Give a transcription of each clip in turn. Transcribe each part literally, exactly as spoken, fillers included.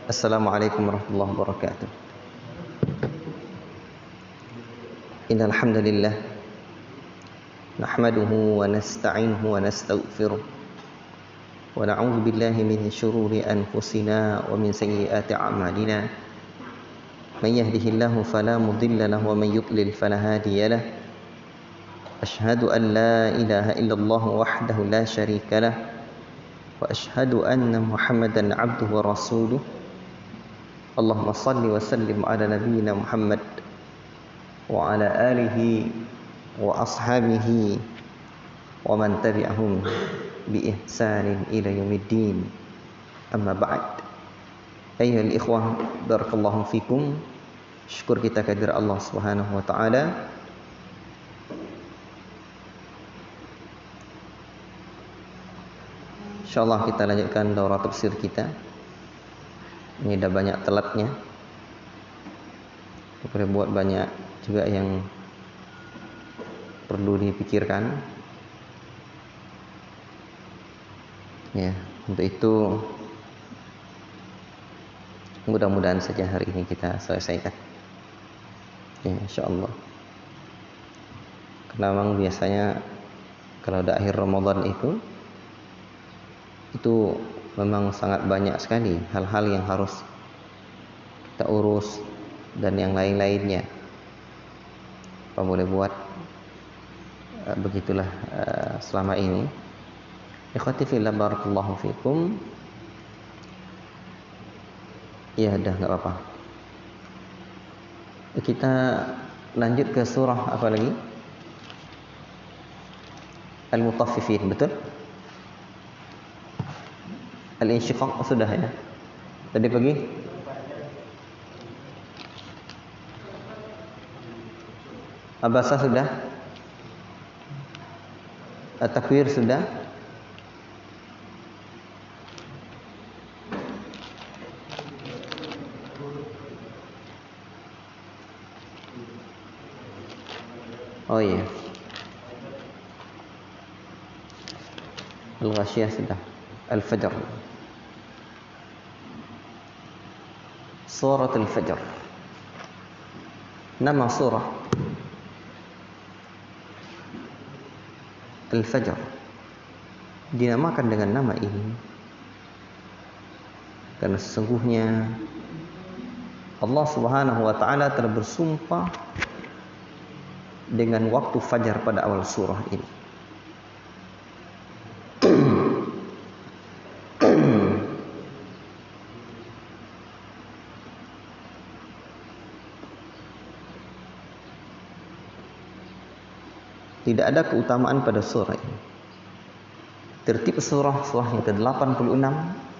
Assalamualaikum warahmatullahi wabarakatuh. Innal hamdalillah nahmaduhu wa nasta'inuhu wa nastaghfiruh wa na'udzu billahi min shururi anfusina wa min sayyiati a'malina. Man yahdihillahu fala mudilla lahu wa man yudlil fala hadiya lahu. Asyhadu an la ilaha illallah wahdahu la syarika lahu wa asyhadu anna Muhammadan 'abduhu wa rasuluh. Allahumma salli wa sallim ala nabiyyina Muhammad wa ala alihi wa ashabihi wa man tabi'ahum bi ihsanin ila yaumiddin. Amma ba'd. Ayyuhal ikhwah, barakallahu fikum. Syukur kita kehadirat Allah Subhanahu wa taala. Insyaallah kita lanjutkan daurah tafsir kita. Ini dah banyak telatnya. Kita buat banyak juga yang perlu dipikirkan. Ya, untuk itu mudah-mudahan saja hari ini kita selesaikan. Ya, insyaallah. Karena memang biasanya kalau dah akhir Ramadan itu itu memang sangat banyak sekali hal-hal yang harus kita urus dan yang lain-lainnya. Apa boleh buat, uh, begitulah uh, selama ini. Ikhwati fillah, barakallahu fikum. Ya, dah enggak apa-apa. Kita lanjut ke surah apa lagi? Al-Mutaffifin, betul? Al-Insyiqaq sudah ya. Tadi pagi Abasa sudah. At-Takwir sudah. Oh iya. Al-Ghasyiyah sudah. Al-Fajr. Surah Al-Fajr. Nama surah Al-Fajr dinamakan dengan nama ini karena sesungguhnya Allah Subhanahu wa taala telah bersumpah dengan waktu fajar pada awal surah ini. Tidak ada keutamaan pada surah ini. Tertib surah surah yang ke delapan puluh enam.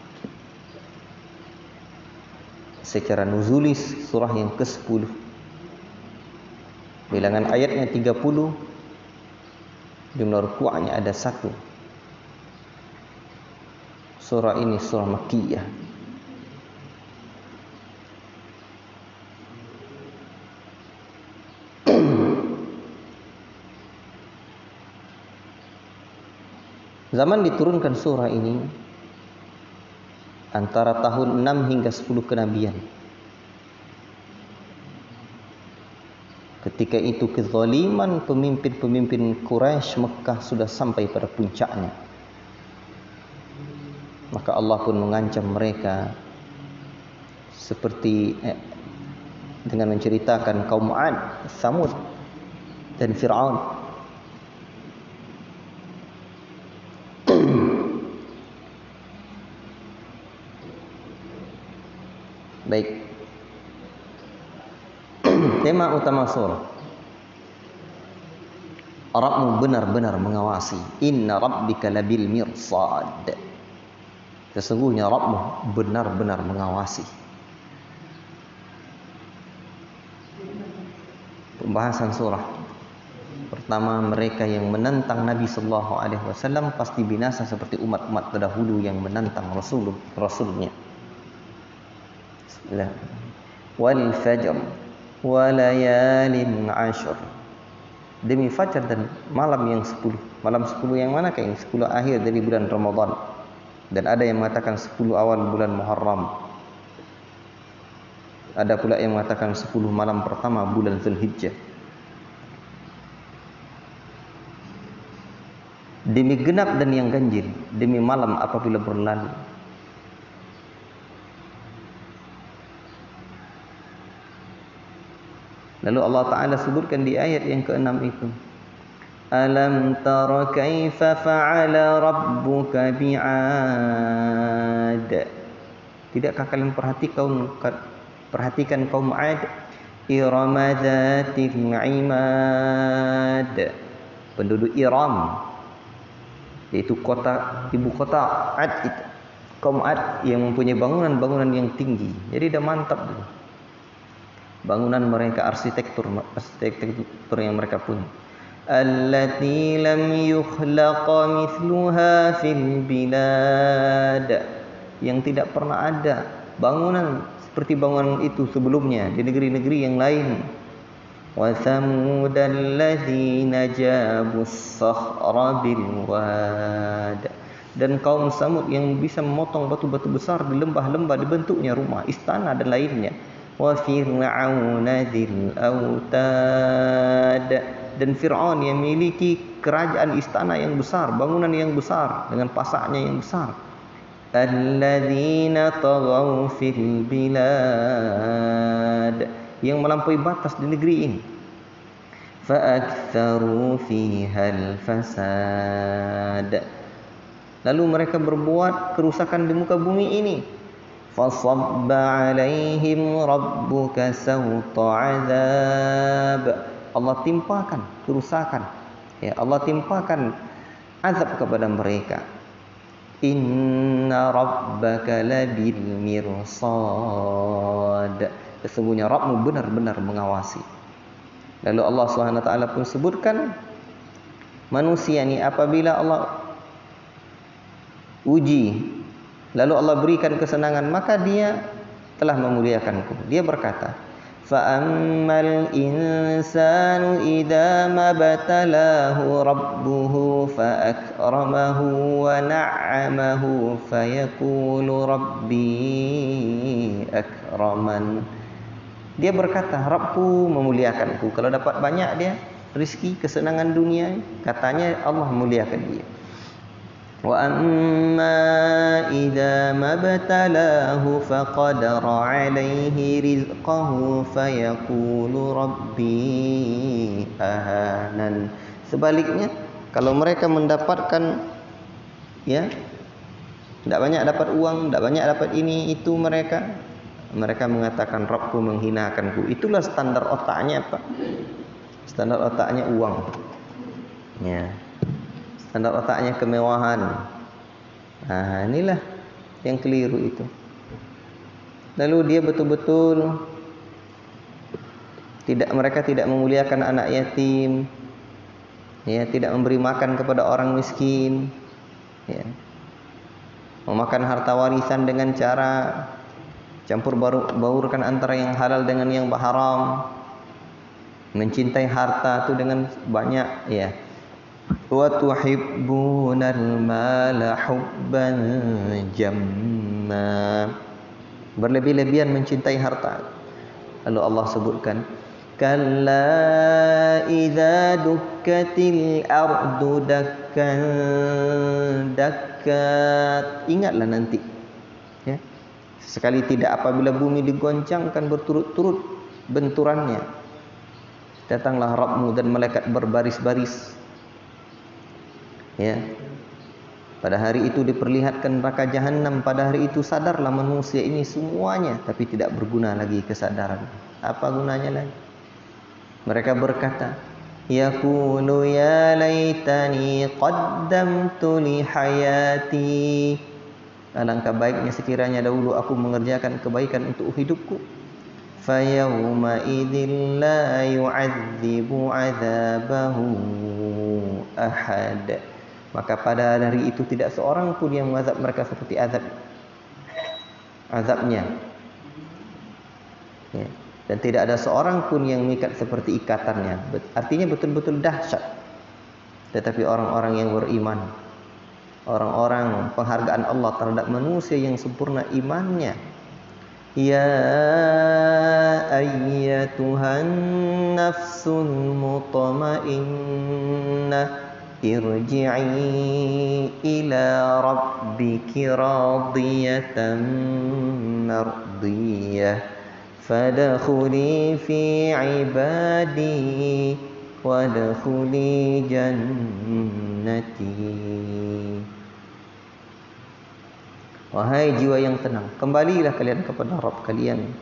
Secara nuzulis surah yang ke sepuluh. Bilangan ayatnya tiga puluh. Jumlah ruku'nya ada satu. Surah ini surah Makkiyah. Zaman diturunkan surah ini antara tahun enam hingga sepuluh kenabian. Ketika itu kezaliman pemimpin-pemimpin Quraisy Mekah sudah sampai pada puncaknya. Maka Allah pun mengancam mereka seperti eh, dengan menceritakan kaum 'Ad, Tsamud dan Fir'aun. Baik. Tema utama surah. Rabbmu benar-benar mengawasi. Inna rabbika labil mirsad. Sesungguhnya Rabbmu benar-benar mengawasi. Pembahasan surah. Pertama, mereka yang menentang Nabi sallallahu alaihi wasallam pasti binasa seperti umat-umat terdahulu yang menentang Rasul Rasulnya. Bismillah. Wal fajr wa layalin ashr. Demi fajar dan malam yang sepuluh. Malam sepuluh yang mana? Kayak sepuluh akhir dari bulan Ramadan. Dan ada yang mengatakan sepuluh awal bulan Muharram. Ada pula yang mengatakan sepuluh malam pertama bulan Zulhijjah. Demi genap dan yang ganjil, demi malam apabila berlalu. Lalu Allah Ta'ala sebutkan di ayat yang keenam itu, Alam tara kaifa fa'ala rabbuka bi'ad. Tidakkah kalian perhatikan perhatikan kaum 'Ad, Irama dzatil 'imad, penduduk Iram, yaitu kota ibu kota 'Ad itu. Kaum 'Ad yang mempunyai bangunan-bangunan yang tinggi. Jadi dah mantap dulu. Bangunan mereka, arsitektur arsitektur yang mereka punya. Allati lam yukhlaqa mithluha fil bilad, yang tidak pernah ada bangunan seperti bangunan itu sebelumnya di negeri-negeri yang lain. Wa thamudal ladzina jabus sakhra bil wad, dan kaum Samud yang bisa memotong batu-batu besar di lembah-lembah dibentuknya rumah, istana dan lainnya. Wa fir'auna dzil autad, dan Fir'aun yang memiliki kerajaan istana yang besar, bangunan yang besar dengan pasaknya yang besar. Alladzina taghaw fil bilad, yang melampaui batas di negeri ini. Fa'aktharu fihal fasad, lalu mereka berbuat kerusakan di muka bumi ini. Fasabba 'alaihim rabbuka sawta 'adzab, Allah timpakan kerusakan, ya Allah timpakan azab kepada mereka. Inna rabbaka labil mirsad, sesungguhnya Rabbmu benar-benar mengawasi. Lalu Allah Subhanahu wa taala pun sebutkan manusia ni apabila Allah uji, lalu Allah berikan kesenangan, maka dia telah memuliakanku. Dia berkata, فَأَمَّا الْإِنسَانُ إِذَا مَا ابْتَلَاهُ رَبُّهُ فَأَكْرَمَهُ وَنَعَّمَهُ فَيَقُولُ رَبِّي أَكْرَمَنِ. Dia berkata, Rabbku memuliakanku. Kalau dapat banyak dia rezeki, kesenangan dunia, katanya Allah memuliakan dia. Wa amma idza mabtalahu faqadara 'alaihi rizqahu fayaqulu rabbi ahanan. Sebaliknya, kalau mereka mendapatkan, ya, tidak banyak dapat uang, tidak banyak dapat ini itu, mereka mereka mengatakan Rabbku menghinakanku. Itulah standar otaknya apa? Standar otaknya uang. Ya. Standar otaknya kemewahan. Nah, inilah yang keliru itu. Lalu dia betul-betul tidak, mereka tidak memuliakan anak yatim, ya, tidak memberi makan kepada orang miskin, ya, memakan harta warisan dengan cara campur baurkan antara yang halal dengan yang haram, mencintai harta itu dengan banyak, ya. Wa tuhibbunal mala hubban jamma, berlebih-lebihan mencintai harta. Lalu Allah sebutkan, kalla idza dukkatil ardu dakkan dakkat, ingatlah nanti, ya, sekali tidak apabila bumi digoncangkan berturut-turut benturannya, datanglah Rabbmu dan malaikat berbaris-baris. Ya, pada hari itu diperlihatkan neraka jahanam. Pada hari itu sadarlah manusia ini semuanya, tapi tidak berguna lagi kesadaran. Apa gunanya lagi? Mereka berkata, yaqulu ya laitani qaddamtu li hayati, alangkah baiknya sekiranya dahulu aku mengerjakan kebaikan untuk hidupku. Fayawma idzil la yu'adzibu 'adzabahu ahad, maka pada hari itu tidak seorang pun yang mengazab mereka seperti azab azabnya, ya. Dan tidak ada seorang pun yang mengikat seperti ikatannya. Artinya betul-betul dahsyat. Tetapi orang-orang yang beriman, orang-orang penghargaan Allah terhadap manusia yang sempurna imannya, Ya ayyatuhan nafsul mutmainnah irji'i ila rabbiki radiyatan mardiyah fadkhuli fi ibadi wadkhuli jannati. Wahai jiwa yang tenang, kembalilah kalian kepada Rabb kalian.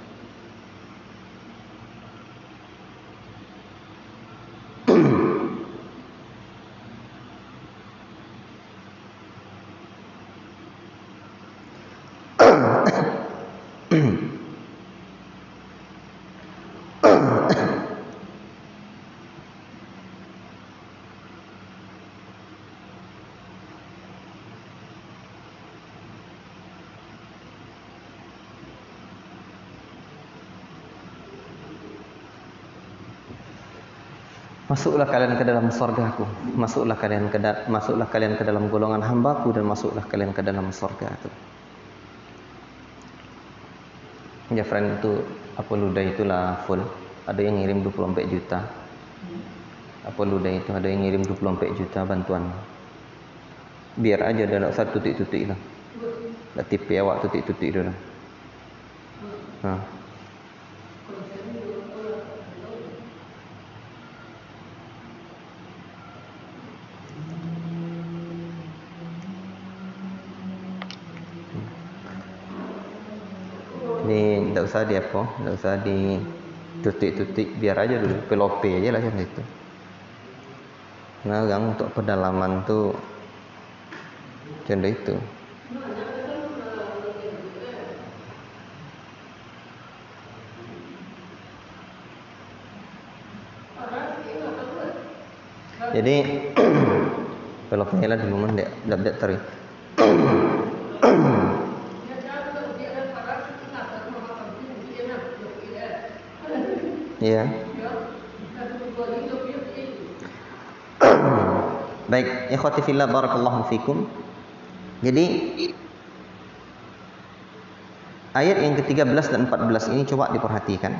Masuklah kalian ke dalam surgaku, masuklah kalian ke da- masuklah kalian ke dalam golongan hambaku, dan masuklah kalian ke dalam surgaku. Ya friend, itu apa ludah itulah full. Ada yang ngirim dua puluh empat juta. Apa ludah itu ada yang ngirim dua puluh empat juta bantuan. Biar aja ada satu tutik-tutik lah. Dak tipe awak tutik-tutik dia lah. Ha. Ni tak usah di apa, tak usah di tutik-tutik, biar aja dulu pelope aja lah macam itu. Nah, yang untuk pedalaman tu macam itu. Jadi pelope lah dulu mah dak dak teri. Ya. Baik, ikhwati fillah barakallahu fikum. Jadi ayat yang ke-tiga belas dan empat belas ini coba diperhatikan.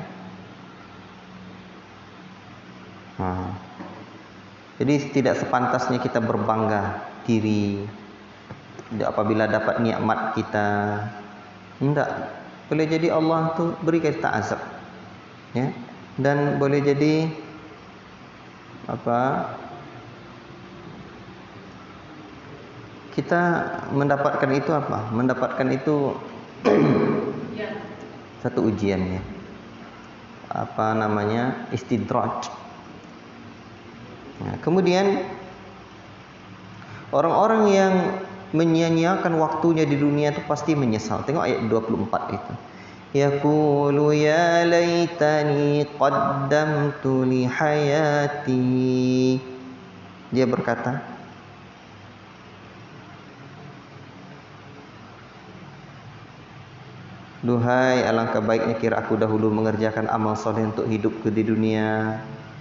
Nah, jadi tidak sepantasnya kita berbangga diri apabila dapat nikmat kita. Enggak. Boleh jadi Allah tu beri kita azab. Ya. Dan boleh jadi apa? Kita mendapatkan itu apa? Mendapatkan itu satu ujiannya. Apa namanya? Istidraj. Nah, kemudian orang-orang yang menyia-nyiakan waktunya di dunia itu pasti menyesal. Tengok ayat dua puluh empat itu. Yaqulu ya laitani qaddamtu li hayati. Dia berkata, duhai alangkah baiknya kira aku dahulu mengerjakan amal soleh untuk hidupku di dunia.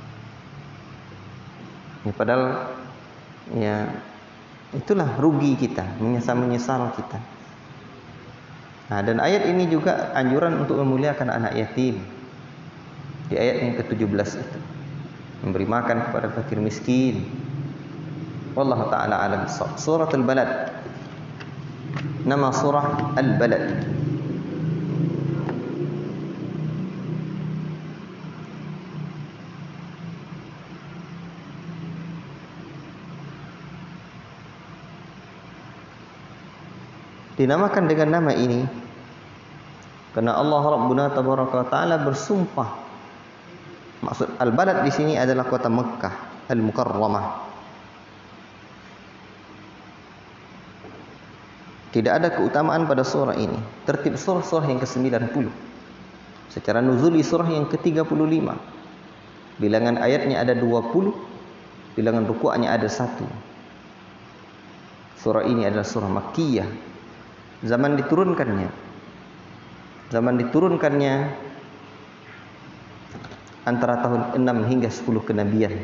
Ya, padahal ya itulah rugi kita, menyesal-menyesal kita. Nah, dan ayat ini juga anjuran untuk memuliakan anak yatim. Di ayat yang ke tujuh belas itu. Memberi makan kepada fakir miskin. Wallahu ta'ala alam bissawab. Surah Al-Balad. Nama surah Al-Balad. Dinamakan dengan nama ini karena Allah Rabbuna Tabaraka wa Ta'ala bersumpah. Maksud Al-Balad di sini adalah kota Mekkah Al-Mukarramah. Tidak ada keutamaan pada surah ini. Tertib surah surah yang ke sembilan puluh. Secara nuzuli surah yang ke tiga puluh lima. Bilangan ayatnya ada dua puluh. Bilangan ruku'nya ada satu. Surah ini adalah surah Makkiyah. Zaman diturunkannya Zaman diturunkannya antara tahun enam hingga sepuluh kenabian.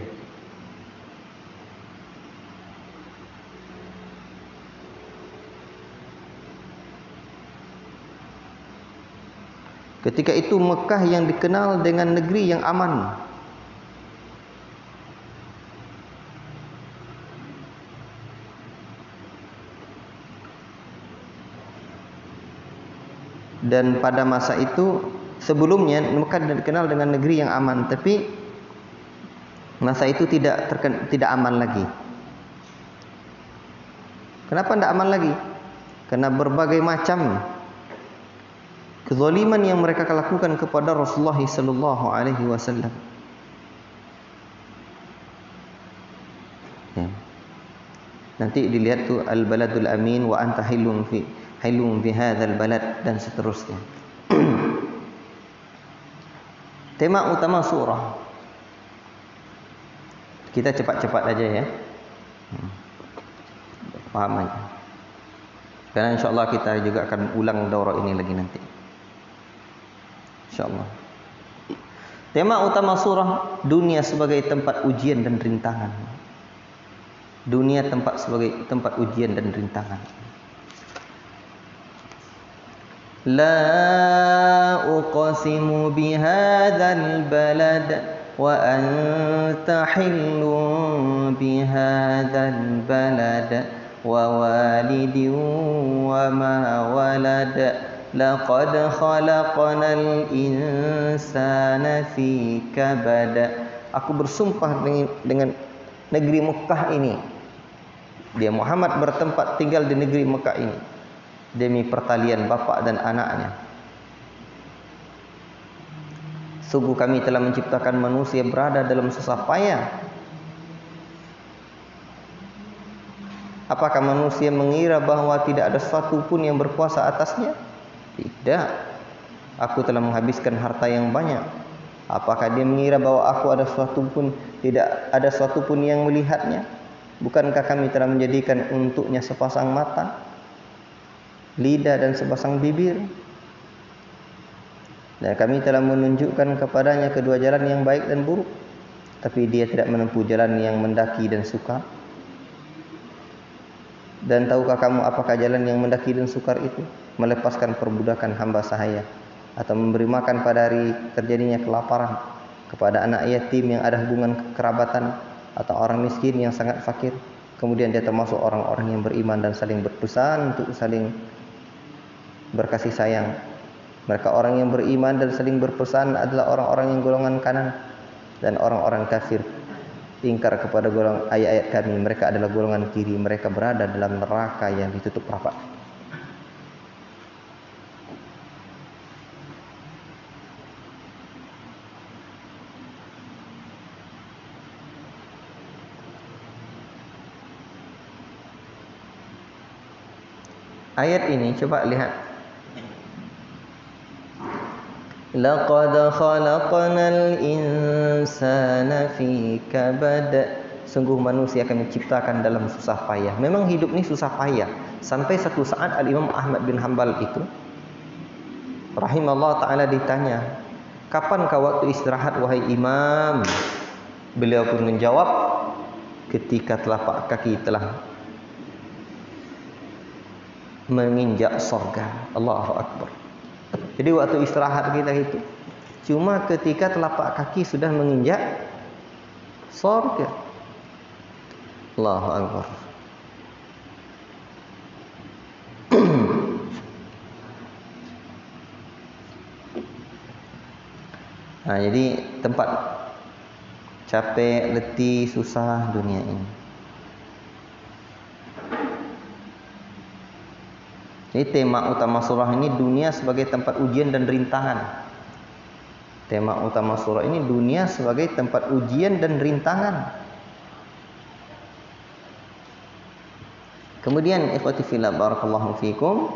Ketika itu Mekah yang dikenal dengan negeri yang aman. Dan pada masa itu, sebelumnya Mekah dikenal dengan negeri yang aman, tapi masa itu tidak terken, tidak aman lagi. Kenapa tidak aman lagi? Karena berbagai macam kezaliman yang mereka lakukan kepada Rasulullah sallallahu alaihi wasallam. Ya. Nanti dilihat tu al-baladul amin wa anta hilun fi hilun fi hadzal balad dan seterusnya. Tema utama surah. Kita cepat-cepat aja ya. Paham aja. Karena insyaAllah kita juga akan ulang daurah ini lagi nanti. InsyaAllah. Tema utama surah, dunia sebagai tempat ujian dan rintangan. Dunia tempat sebagai tempat ujian dan rintangan. La uqsimu bihadzal balad wa anta hillun bihadzal balad wa walidin wa ma walad laqad khalaqnal insana fi kabad. Aku bersumpah dengan, dengan negeri Mekah ini. Dia Muhammad bertempat tinggal di negeri Mekah ini demi pertalian bapa dan anaknya. Sungguh kami telah menciptakan manusia berada dalam susah payah. Apakah manusia mengira bahwa tidak ada sesuatu pun yang berkuasa atasnya? Tidak. Aku telah menghabiskan harta yang banyak. Apakah dia mengira bahwa aku ada sesuatu pun tidak ada sesuatu pun yang melihatnya? Bukankah kami telah menjadikan untuknya sepasang mata, lidah dan sepasang bibir? Dan kami telah menunjukkan kepadanya kedua jalan yang baik dan buruk, tapi dia tidak menempuh jalan yang mendaki dan sukar. Dan tahukah kamu apakah jalan yang mendaki dan sukar itu? Melepaskan perbudakan hamba sahaya, atau memberi makan pada hari terjadinya kelaparan kepada anak yatim yang ada hubungan kekerabatan, atau orang miskin yang sangat fakir. Kemudian dia termasuk orang-orang yang beriman dan saling berpesan untuk saling berkasih sayang. Mereka orang yang beriman dan saling berpesan adalah orang-orang yang golongan kanan, dan orang-orang kafir ingkar kepada golongan ayat-ayat kami, mereka adalah golongan kiri. Mereka berada dalam neraka yang ditutup rapat. Ayat ini coba lihat. Laqad khalaqnal insana fi kabad. Sungguh manusia kami ciptakan dalam susah payah. Memang hidup ini susah payah. Sampai satu saat Al-Imam Ahmad bin Hanbal itu rahimahullah ta'ala ditanya, kapankah waktu istirahat wahai imam? Beliau pun menjawab, ketika telapak kaki telah menginjak surga. Allahu Akbar. Jadi waktu istirahat kita itu cuma ketika telapak kaki sudah menginjak surga. Allahu Akbar. Nah, jadi tempat capek, letih, susah dunia ini. Ini tema utama surah ini, dunia sebagai tempat ujian dan rintangan. Tema utama surah ini, dunia sebagai tempat ujian dan rintangan. Kemudian ikhwati fillah barakallahu fikum,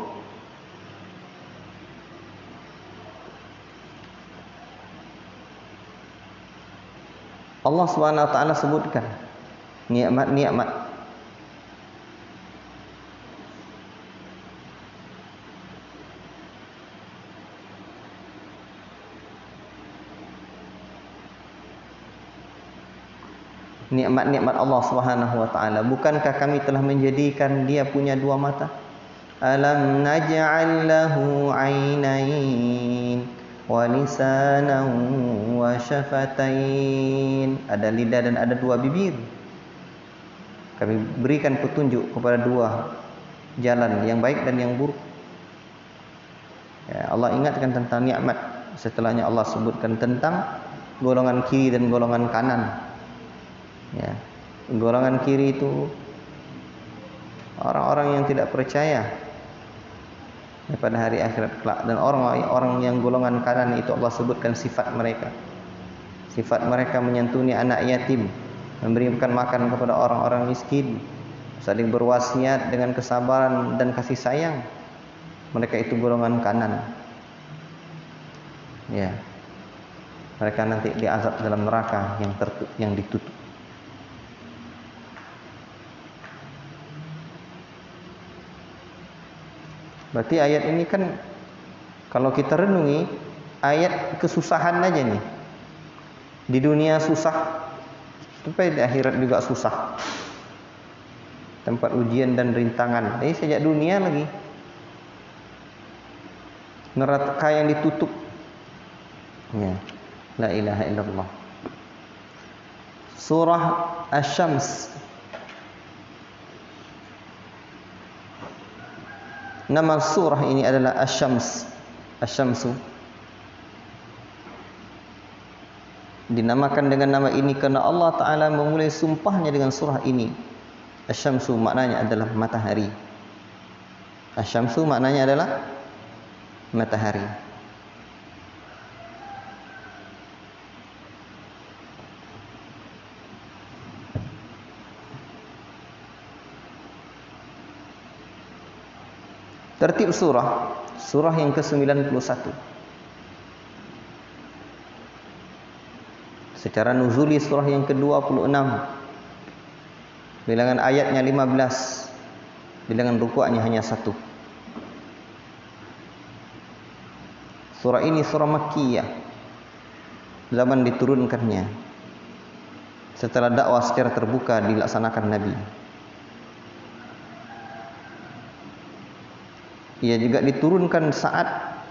Allah Subhanahu wa taala sebutkan nikmat-nikmat nikmat-nikmat Allah Subhanahu wa taala. Bukankah kami telah menjadikan dia punya dua mata? Alam naj'al lahu 'ainain wa lisanan wa syafatain. Ada lidah dan ada dua bibir. Kami berikan petunjuk kepada dua jalan, yang baik dan yang buruk. Ya, Allah ingatkan tentang nikmat. Setelahnya Allah sebutkan tentang golongan kiri dan golongan kanan. Ya, golongan kiri itu orang-orang yang tidak percaya pada hari akhirat kelak, dan orang-orang yang golongan kanan itu Allah sebutkan sifat mereka. Sifat mereka menyantuni anak yatim, memberikan makan kepada orang-orang miskin, saling berwasiat dengan kesabaran dan kasih sayang. Mereka itu golongan kanan. Ya. Mereka nanti diazab dalam neraka yang tertutup, yang ditutup. Berarti ayat ini kan kalau kita renungi, ayat kesusahan aja nih. Di dunia susah, sampai di akhirat juga susah. Tempat ujian dan rintangan. Ini sejak dunia lagi. Neraka yang ditutup. Ya. La ilaha illallah. Surah Asy-Syams. Nama surah ini adalah Asy-Syams. Asy-Syamsu. Dinamakan dengan nama ini karena Allah Ta'ala memulai sumpahnya dengan surah ini. Asy-Syamsu maknanya adalah matahari. Asy-Syamsu maknanya adalah matahari. Tertib surah, surah yang ke sembilan puluh satu. Secara nuzuli surah yang ke dua puluh enam. Bilangan ayatnya lima belas. Bilangan rukuknya hanya satu. Surah ini surah Makkiyah. Zaman diturunkannya. Setelah dakwah secara terbuka dilaksanakan Nabi. Ia juga diturunkan saat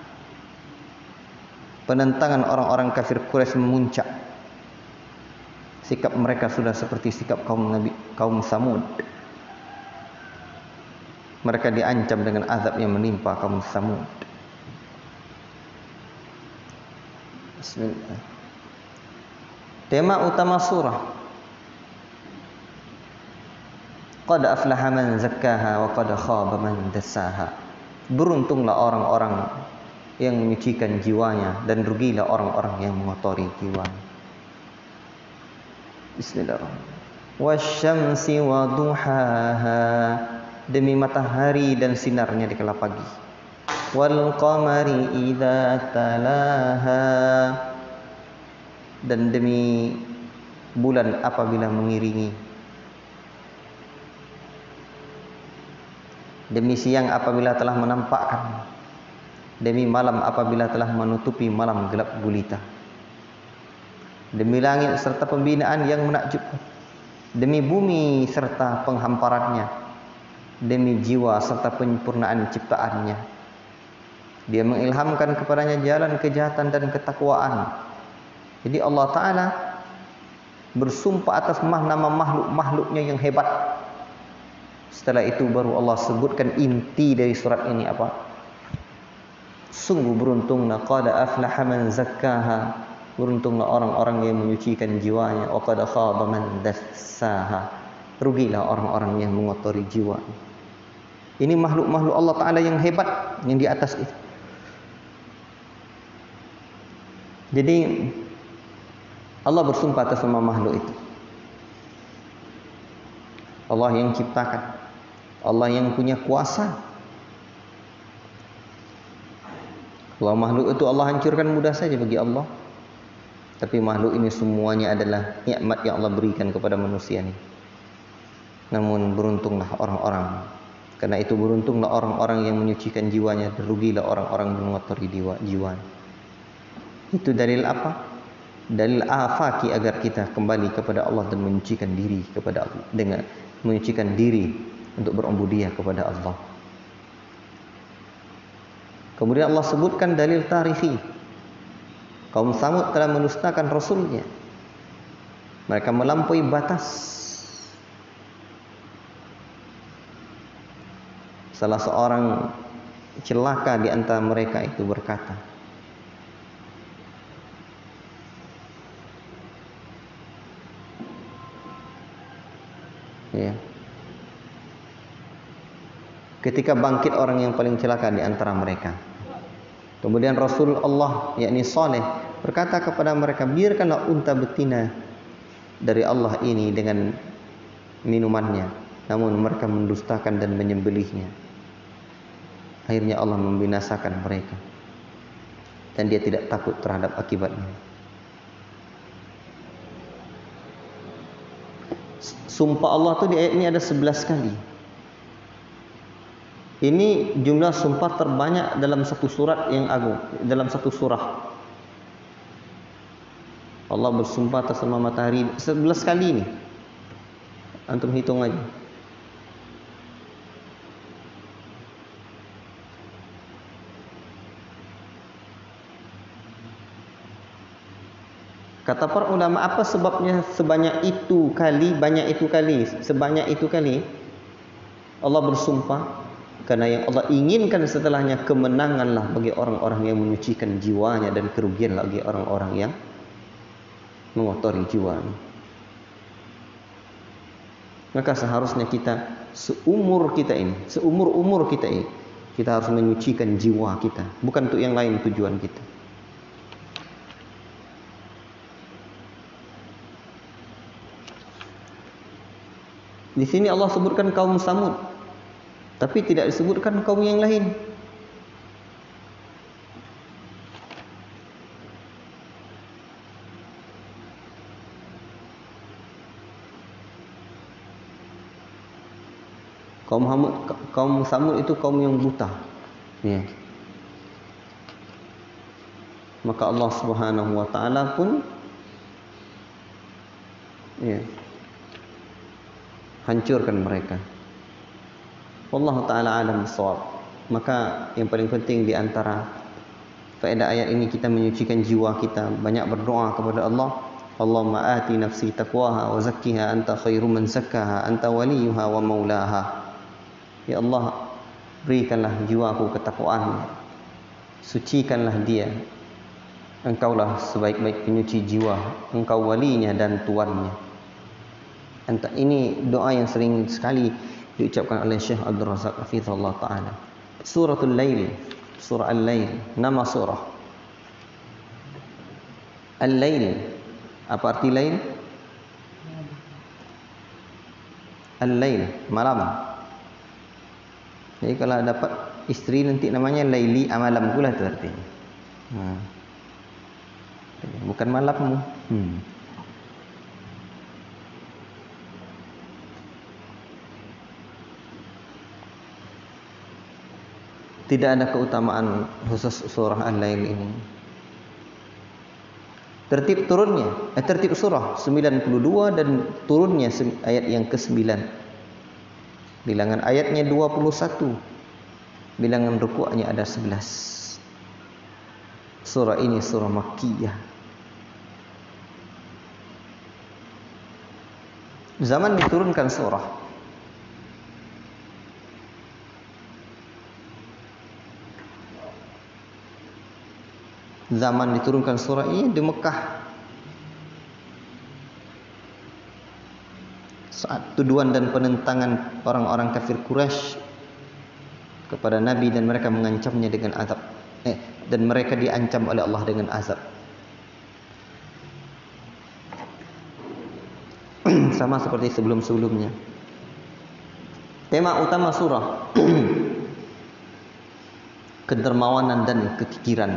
penentangan orang-orang kafir Quraisy memuncak. Sikap mereka sudah seperti sikap kaum Nabi, kaum Samud. Mereka diancam dengan azab yang menimpa kaum Samud. Bismillah. Tema utama surah. Qad aflaha man zakkaha wa qad khaba man dassaha. Beruntunglah orang-orang yang menyucikan jiwanya, dan rugilah orang-orang yang mengotori jiwanya. Bismillahirrahmanirrahim. Wasyamsi wa duhaha. Demi matahari dan sinarnya di kala pagi. Wal qamari idza talaha. Dan demi bulan apabila mengiringi. Demi siang apabila telah menampakkan. Demi malam apabila telah menutupi malam gelap gulita. Demi langit serta pembinaan yang menakjubkan. Demi bumi serta penghamparannya. Demi jiwa serta penyempurnaan ciptaannya. Dia mengilhamkan kepadanya jalan kejahatan dan ketakwaan. Jadi Allah Ta'ala bersumpah atas nama makhluk-makhluknya yang hebat. Setelah itu baru Allah sebutkan inti dari surat ini apa? Sungguh beruntunglah qad aflaha man zakkaha. Beruntunglah orang-orang yang menyucikan jiwanya. Wa qad khaba man dassaha. Rugilah orang-orang yang mengotori jiwa. Ini makhluk-makhluk Allah Ta'ala yang hebat, yang di atas itu. Jadi Allah bersumpah atas nama makhluk itu. Allah yang ciptakan, Allah yang punya kuasa. Kalau makhluk itu Allah hancurkan mudah saja bagi Allah. Tapi makhluk ini semuanya adalah nikmat yang Allah berikan kepada manusia ini. Namun beruntunglah orang-orang. Karena itu beruntunglah orang-orang yang menyucikan jiwanya, dan rugilah orang-orang yang mengotori jiwa. jiwa. Itu dalil apa? Dalil afaki agar kita kembali kepada Allah dan menyucikan diri kepada Allah, dengan menyucikan diri untuk berubudiyah kepada Allah. Kemudian Allah sebutkan dalil tarihi. Kaum Samud telah mendustakan Rasulnya. Mereka melampaui batas. Salah seorang celaka di antara mereka itu berkata, ya, ketika bangkit orang yang paling celaka di antara mereka, kemudian Rasulullah yakni Saleh berkata kepada mereka, biarkanlah unta betina dari Allah ini dengan minumannya, namun mereka mendustakan dan menyembelihnya. Akhirnya Allah membinasakan mereka, dan dia tidak takut terhadap akibatnya. Sumpah Allah itu di ayat ini ada sebelas kali. Ini jumlah sumpah terbanyak dalam satu surat yang agung, dalam satu surah. Allah bersumpah atas nama matahari sebelas kali ini. Antum hitung aja. Kata para ulama, apa sebabnya sebanyak itu kali, banyak itu kali, sebanyak itu kali Allah bersumpah? Karena yang Allah inginkan setelahnya kemenanganlah bagi orang-orang yang menyucikan jiwanya, dan kerugian bagi orang-orang yang mengotori jiwanya. Maka seharusnya kita seumur kita ini, seumur-umur kita ini, kita harus menyucikan jiwa kita, bukan untuk yang lain tujuan kita. Di sini Allah sebutkan kaum Samud, tapi tidak disebutkan kaum yang lain. Kaum Hamud, kaum Samud itu kaum yang buta. Ya. Maka Allah Subhanahu wa taala pun ya, hancurkan mereka. Wallahu taala alam bissawab. Maka yang paling penting di antara faedah ayat ini, kita menyucikan jiwa kita, banyak berdoa kepada Allah. Allahumma ati nafsi taqwaha wa zakkiha anta khairu man zakkaha anta waliyuha wa maulaha. Ya Allah, berikanlah jiwaku ketakwaan, sucikanlah dia. Engkaulah sebaik-baik penyuci jiwa, engkau walinya dan tuannya. Entah, ini doa yang sering sekali diucapkan oleh Syekh Abdul Razak hafizahullah taala. Suratul Lail, surah Al-Lail, nama surah Al-Lail. Apa arti lail? Al-Lail, malam. Jadi kalau dapat istri nanti namanya Laili amalam pula tu artinya. Hmm. Bukan malammu. Hmm. Tidak ada keutamaan khusus surah Al-Lail ini. Tertib turunnya, eh, tertib surah sembilan puluh dua dan turunnya ayat yang kesembilan. Bilangan ayatnya dua puluh satu. Bilangan rukuknya ada sebelas. Surah ini surah Makkiyah. Zaman diturunkan surah. Zaman diturunkan surah ini di Mekah. Saat tuduhan dan penentangan orang-orang kafir Quraisy kepada Nabi, dan mereka mengancamnya dengan azab. Eh, dan mereka diancam oleh Allah dengan azab. Sama seperti sebelum-sebelumnya. Tema utama surah kedermawanan dan kekikiran.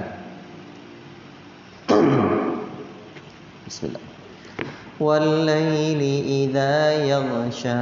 Bismillah. Wal-laili idza yaghsha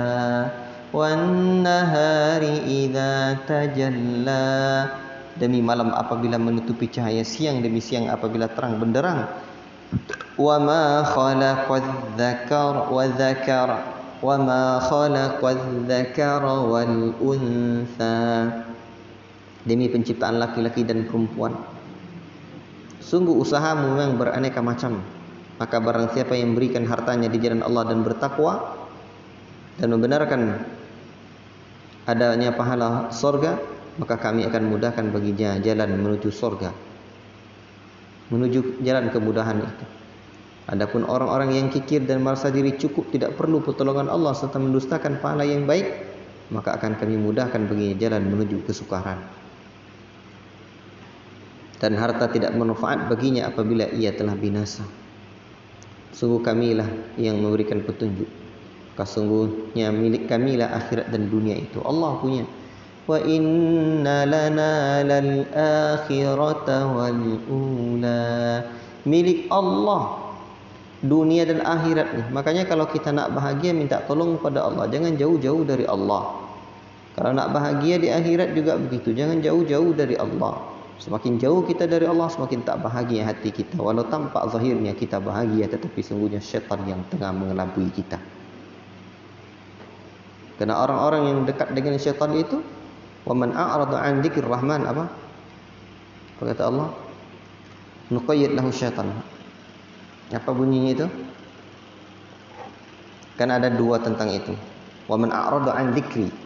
wan-nahari idza tajalla. Demi malam apabila menutupi cahaya siang, demi siang apabila terang benderang. Wa ma khalaqadz dzakara wa dzakara wa ma khalaqadz dzakara wal untha. Demi penciptaan laki-laki dan perempuan. Sungguh usahamu memang beraneka macam. Maka barang siapa yang memberikan hartanya di jalan Allah dan bertakwa dan membenarkan adanya pahala sorga, maka kami akan mudahkan baginya jalan menuju sorga, menuju jalan kemudahan itu. Adapun orang-orang yang kikir dan merasa diri cukup, tidak perlu pertolongan Allah serta mendustakan pahala yang baik, maka akan kami mudahkan baginya jalan menuju kesukaran. Dan harta tidak bermanfaat baginya apabila ia telah binasa. Sungguh kamilah yang memberikan petunjuk. Sesungguhnya milik kamilah akhirat dan dunia itu. Allah punya. Wa inna lana lal akhirata wal ula. Milik Allah dunia dan akhirat nih. Makanya kalau kita nak bahagia, minta tolong kepada Allah. Jangan jauh-jauh dari Allah. Kalau nak bahagia di akhirat juga begitu. Jangan jauh-jauh dari Allah. Semakin jauh kita dari Allah, semakin tak bahagia hati kita. Walau tampak zahirnya kita bahagia, tetapi sungguhnya syaitan yang tengah mengelabui kita. Karena orang-orang yang dekat dengan syaitan itu, wa man a'rada 'an dzikrir rahman, apa? Apa kata Allah? Nuqayyid lahu syaitan. Apa bunyinya itu? Kan ada dua tentang itu. Wa man a'rada 'an dzikri.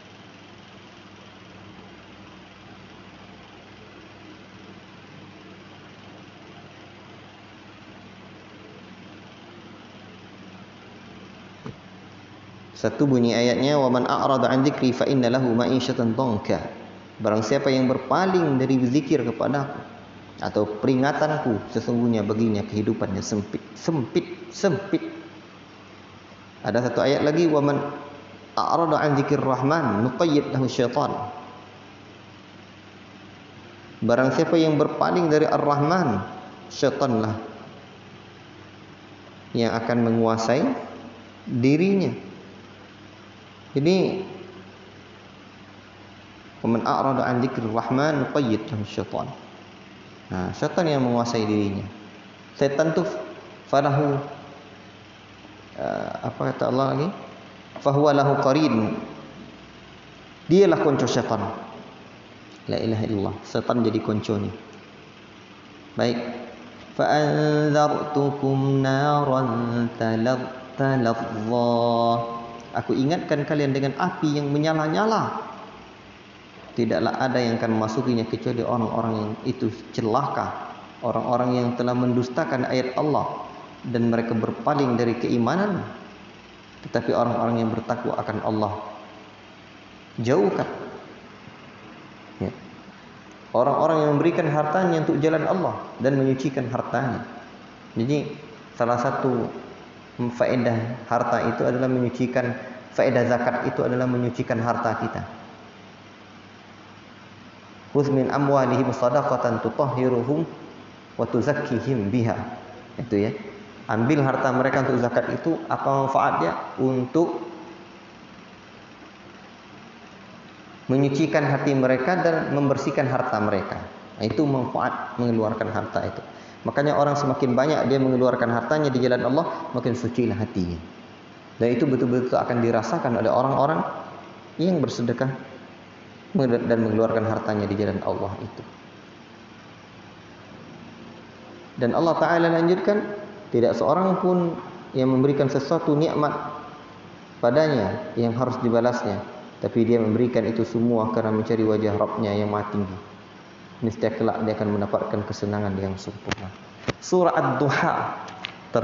Satu bunyi ayatnya, wa man a'rada 'an dzikri fa inna lahu ma'isyatan dhanka. Barang siapa yang berpaling dari zikir kepadaku atau peringatanku, sesungguhnya baginya kehidupannya sempit, sempit, sempit. Ada satu ayat lagi, wa man a'rada 'an dzikrir rahman nuqayyid lahu syaitan. Barang siapa yang berpaling dari Ar-Rahman, syaitanlah yang akan menguasai dirinya. Jadi, "Man a'rada 'an dzikrir rahman nuqayyid lahu syaitan." Nah, syaitan yang menguasai dirinya. Setan tu falahu uh, apa kata Allah lagi? Fahuwa lahu qarin. Dialah konco syaitan. La ilaha illallah. Setan jadi konconya. Baik. Fa anzartukum naran talazza. Aku ingatkan kalian dengan api yang menyala-nyala. Tidaklah ada yang akan memasukinya kecuali orang-orang yang itu celaka, orang-orang yang telah mendustakan ayat Allah dan mereka berpaling dari keimanan. Tetapi orang-orang yang bertakwa akan Allah jauhkan. Ya. Orang-orang yang memberikan hartanya untuk jalan Allah dan menyucikan hartanya. Jadi salah satu faedah harta itu adalah menyucikan, faedah zakat itu adalah menyucikan harta kita. Khudz min amwalihim shadaqatan tutahhiruhum wa tuzakkihim biha. Itu ya. Ambil harta mereka untuk zakat itu, apa manfaatnya? Untuk menyucikan hati mereka dan membersihkan harta mereka. Nah, itu manfaat mengeluarkan harta itu. Makanya orang semakin banyak dia mengeluarkan hartanya di jalan Allah, makin sucilah hatinya. Dan itu betul-betul akan dirasakan oleh orang-orang yang bersedekah dan mengeluarkan hartanya di jalan Allah itu. Dan Allah Ta'ala lanjutkan, tidak seorang pun yang memberikan sesuatu nikmat padanya yang harus dibalasnya, tapi dia memberikan itu semua karena mencari wajah Rabb-Nya yang Maha Tinggi. Niscaya kelak dia akan mendapatkan kesenangan yang sempurna. Surah Ad-Duha ter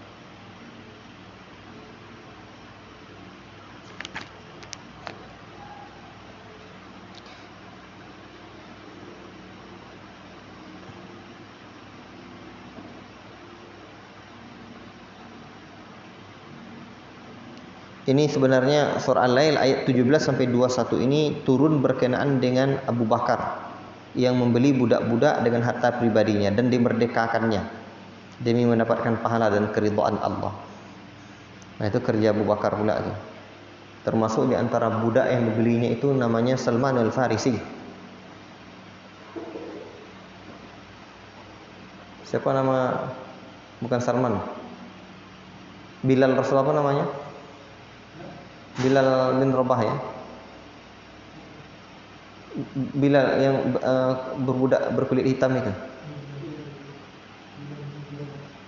Ini sebenarnya surah Al-Lail ayat tujuh belas sampai dua puluh satu ini turun berkenaan dengan Abu Bakar yang membeli budak-budak dengan harta pribadinya dan dimerdekakannya demi mendapatkan pahala dan keridhaan Allah. Nah, itu kerja Abu Bakar pula itu. Termasuk di antara budak yang dibelinya itu namanya Salman Al-Farisi. Siapa nama? Bukan Salman. Bilal Rasul apa namanya? Bilal bin Rabah ya. Bilal yang uh, berbudak berkulit hitam itu.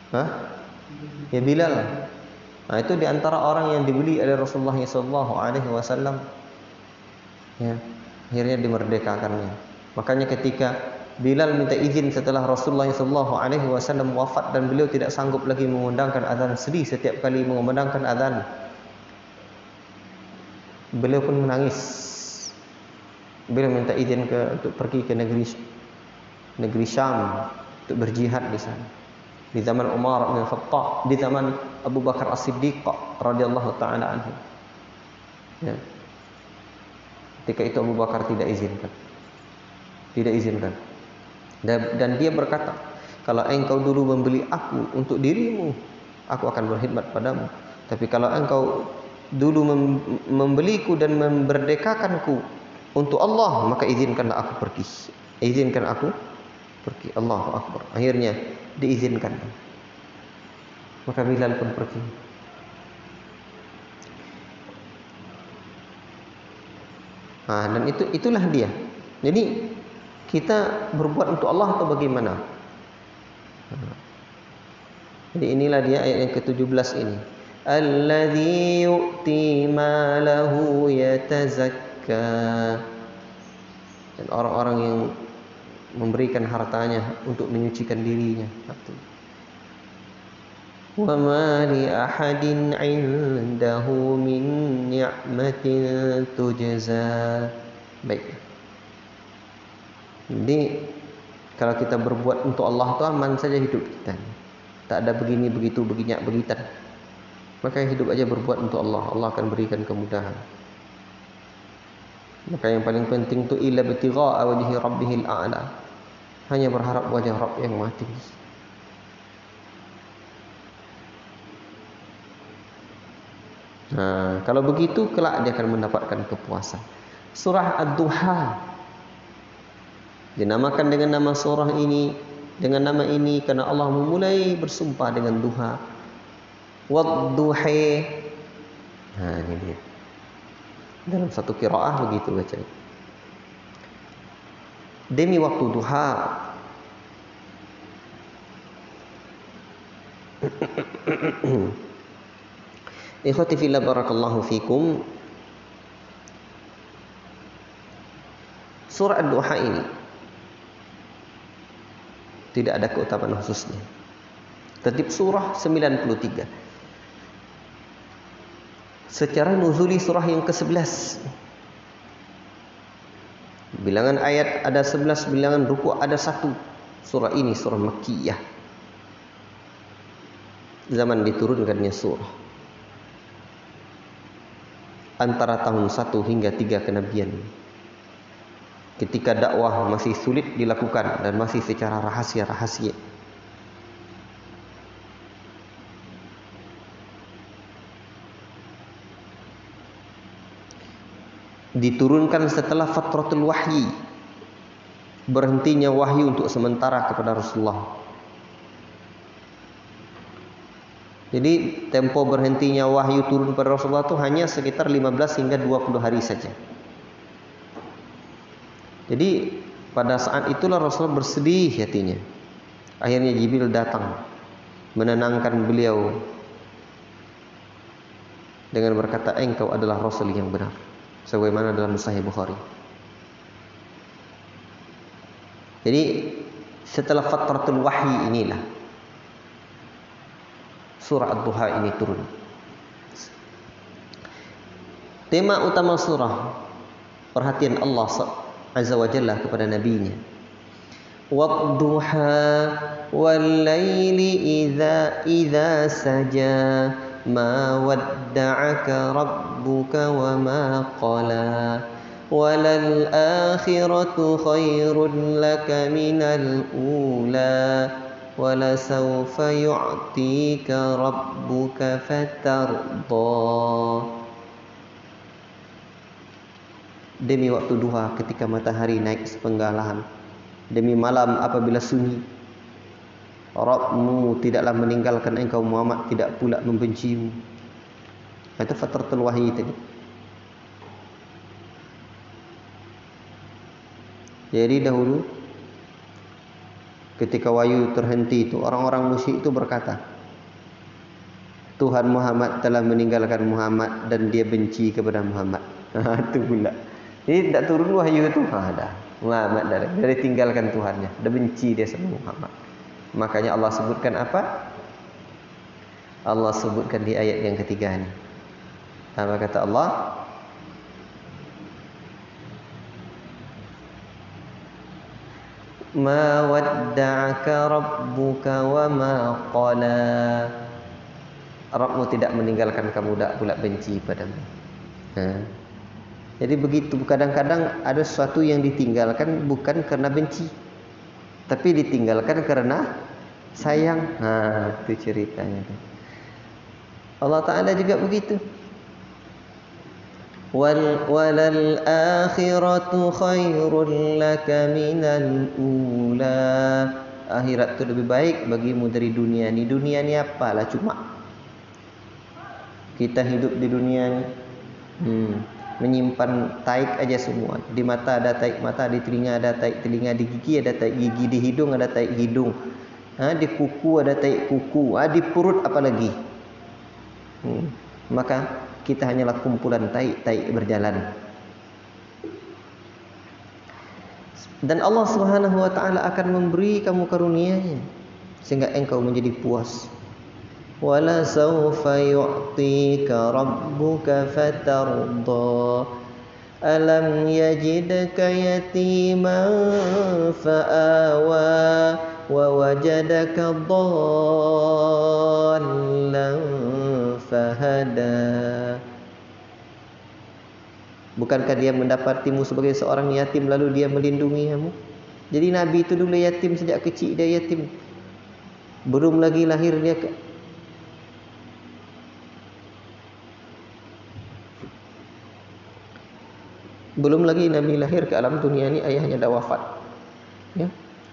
Hah? Ya Bilal. Nah, itu diantara orang yang dibeli oleh Rasulullah shallallahu alaihi wasallam. Ya, akhirnya dimerdekakannya. Makanya ketika Bilal minta izin setelah Rasulullah shallallahu alaihi wasallam wafat dan beliau tidak sanggup lagi mengumandangkan azan, sedih setiap kali mengumandangkan azan. Beliau pun menangis. Beliau minta izin ke untuk pergi ke negeri negeri Syam untuk berjihad di sana. Di zaman Umar bin Khattab, di zaman Abu Bakar As-Siddiq radhiyallahu taala anhu. Ya. Ketika itu Abu Bakar tidak izinkan. Tidak izinkan. Dan, dan dia berkata, kalau engkau dulu membeli aku untuk dirimu, aku akan berkhidmat padamu. Tapi kalau engkau dulu mem membeliku dan memerdekakanku untuk Allah, maka izinkanlah aku pergi. Izinkan aku pergi. Allahu Akbar. Akhirnya diizinkan. Maka Bilal pun pergi. Nah, dan itu itulah dia. Jadi kita berbuat untuk Allah atau bagaimana? Jadi inilah dia ayat yang ketujuh belas ini. Alladzi yu'ti malahu yatazakka. Dan orang-orang yang memberikan hartanya untuk menyucikan dirinya. Wa ma li ahadin 'indahu min ni'matin tujza. Baik. Jadi kalau kita berbuat untuk Allah itu aman saja hidup kita. Tak ada begini begitu beginyak begitan. Maka hidup aja berbuat untuk Allah, Allah akan berikan kemudahan. Maka yang paling penting itu illa bitigha'a wajhi rabbihil a'la. Hanya berharap wajah Rabb yang Maha Tinggi. Nah, kalau begitu kelak dia akan mendapatkan kepuasan. Surah Ad-Duha dinamakan dengan nama surah ini, dengan nama ini karena Allah memulai bersumpah dengan duha. Wad-duha. Nah, ini dia. Dalam satu qiraah begitu baca. Demi waktu duha. Ikhwati fillah barakallahu fikum. Surah Ad-Duha ini tidak ada keutamaan khususnya. Tertib surah sembilan puluh tiga. Secara nuzuli surah yang ke sebelas. Bilangan ayat ada sebelas, bilangan ruku ada satu. Surah ini surah Makkiyah. Zaman diturunkannya surah. Antara tahun satu hingga tiga kenabian. Ketika dakwah masih sulit dilakukan dan masih secara rahasia-rahasia. Diturunkan setelah fatratul wahyi, berhentinya wahyu untuk sementara kepada Rasulullah. Jadi tempo berhentinya wahyu turun pada Rasulullah itu hanya sekitar lima belas hingga dua puluh hari saja. Jadi pada saat itulah Rasulullah bersedih hatinya. Akhirnya Jibril datang menenangkan beliau dengan berkata, engkau adalah Rasul yang benar, sebagaimana dalam Sahih Bukhari. Jadi setelah fatratul wahyi inilah surah Ad-Duha ini turun. Tema utama surah, perhatian Allah Azza wa Jalla kepada nabinya. Wad-duha wal-laili idza idza saja ma wadda'aka rabbuka wa ma qala walal akhiratu khairun laka minal ula wala sawfa yu'tika rabbuka fatarda. Demi waktu duha ketika matahari naik sepenggalahan, demi malam apabila sunyi, Rabbmu tidaklah meninggalkan engkau Muhammad, tidak pula membencimu. Itu fatratul wahyi tadi. Jadi dahulu Ketika wahyu terhenti itu, orang-orang musyrik itu berkata, Tuhan Muhammad telah meninggalkan Muhammad dan dia benci kepada Muhammad. Itu pula. Jadi tidak turun wahyu itu. Ha, dah. Muhammad dah, dah ditinggalkan Tuhannya, dah benci dia sama Muhammad. Makanya Allah sebutkan apa? Allah sebutkan di ayat yang ketiga ni. Apa kata Allah? Ma wadda'aka rabbuka wa ma qala. Rabbmu tidak meninggalkan kamu, tak pula benci padamu. Ha. Jadi begitu, kadang-kadang ada sesuatu yang ditinggalkan bukan karena benci, tapi ditinggalkan karena sayang. Ha, itu ceritanya. Allah Ta'ala juga begitu. Wal walal akhiratu khairul laka minal ula. Akhirat itu lebih baik bagimu dari dunia ni. Dunia ni apalah, cuma kita hidup di dunia ni, hmm, menyimpan taik aja semua. Di mata ada taik mata, di telinga ada taik telinga, di gigi ada taik gigi, di hidung ada taik hidung, ha, di kuku ada taik kuku, ha, di perut apalagi. Hmm. Maka kita hanyalah kumpulan taik-taik berjalan. Dan Allah Subhanahu wa taala akan memberi kamu karunia-Nya sehingga engkau menjadi puas. Wala sawfa yu'tika rabbuka fatarda. Alam yajidka yatiman fa'awa wa wajadaka dhallan fahada. Bukankah dia mendapatimu sebagai seorang yatim lalu dia melindungi kamu? Jadi Nabi itu dulu yatim sejak kecil, dia yatim. Belum lagi lahir dia ke Belum lagi Nabi lahir ke alam dunia ini, ayahnya dah wafat. Ya.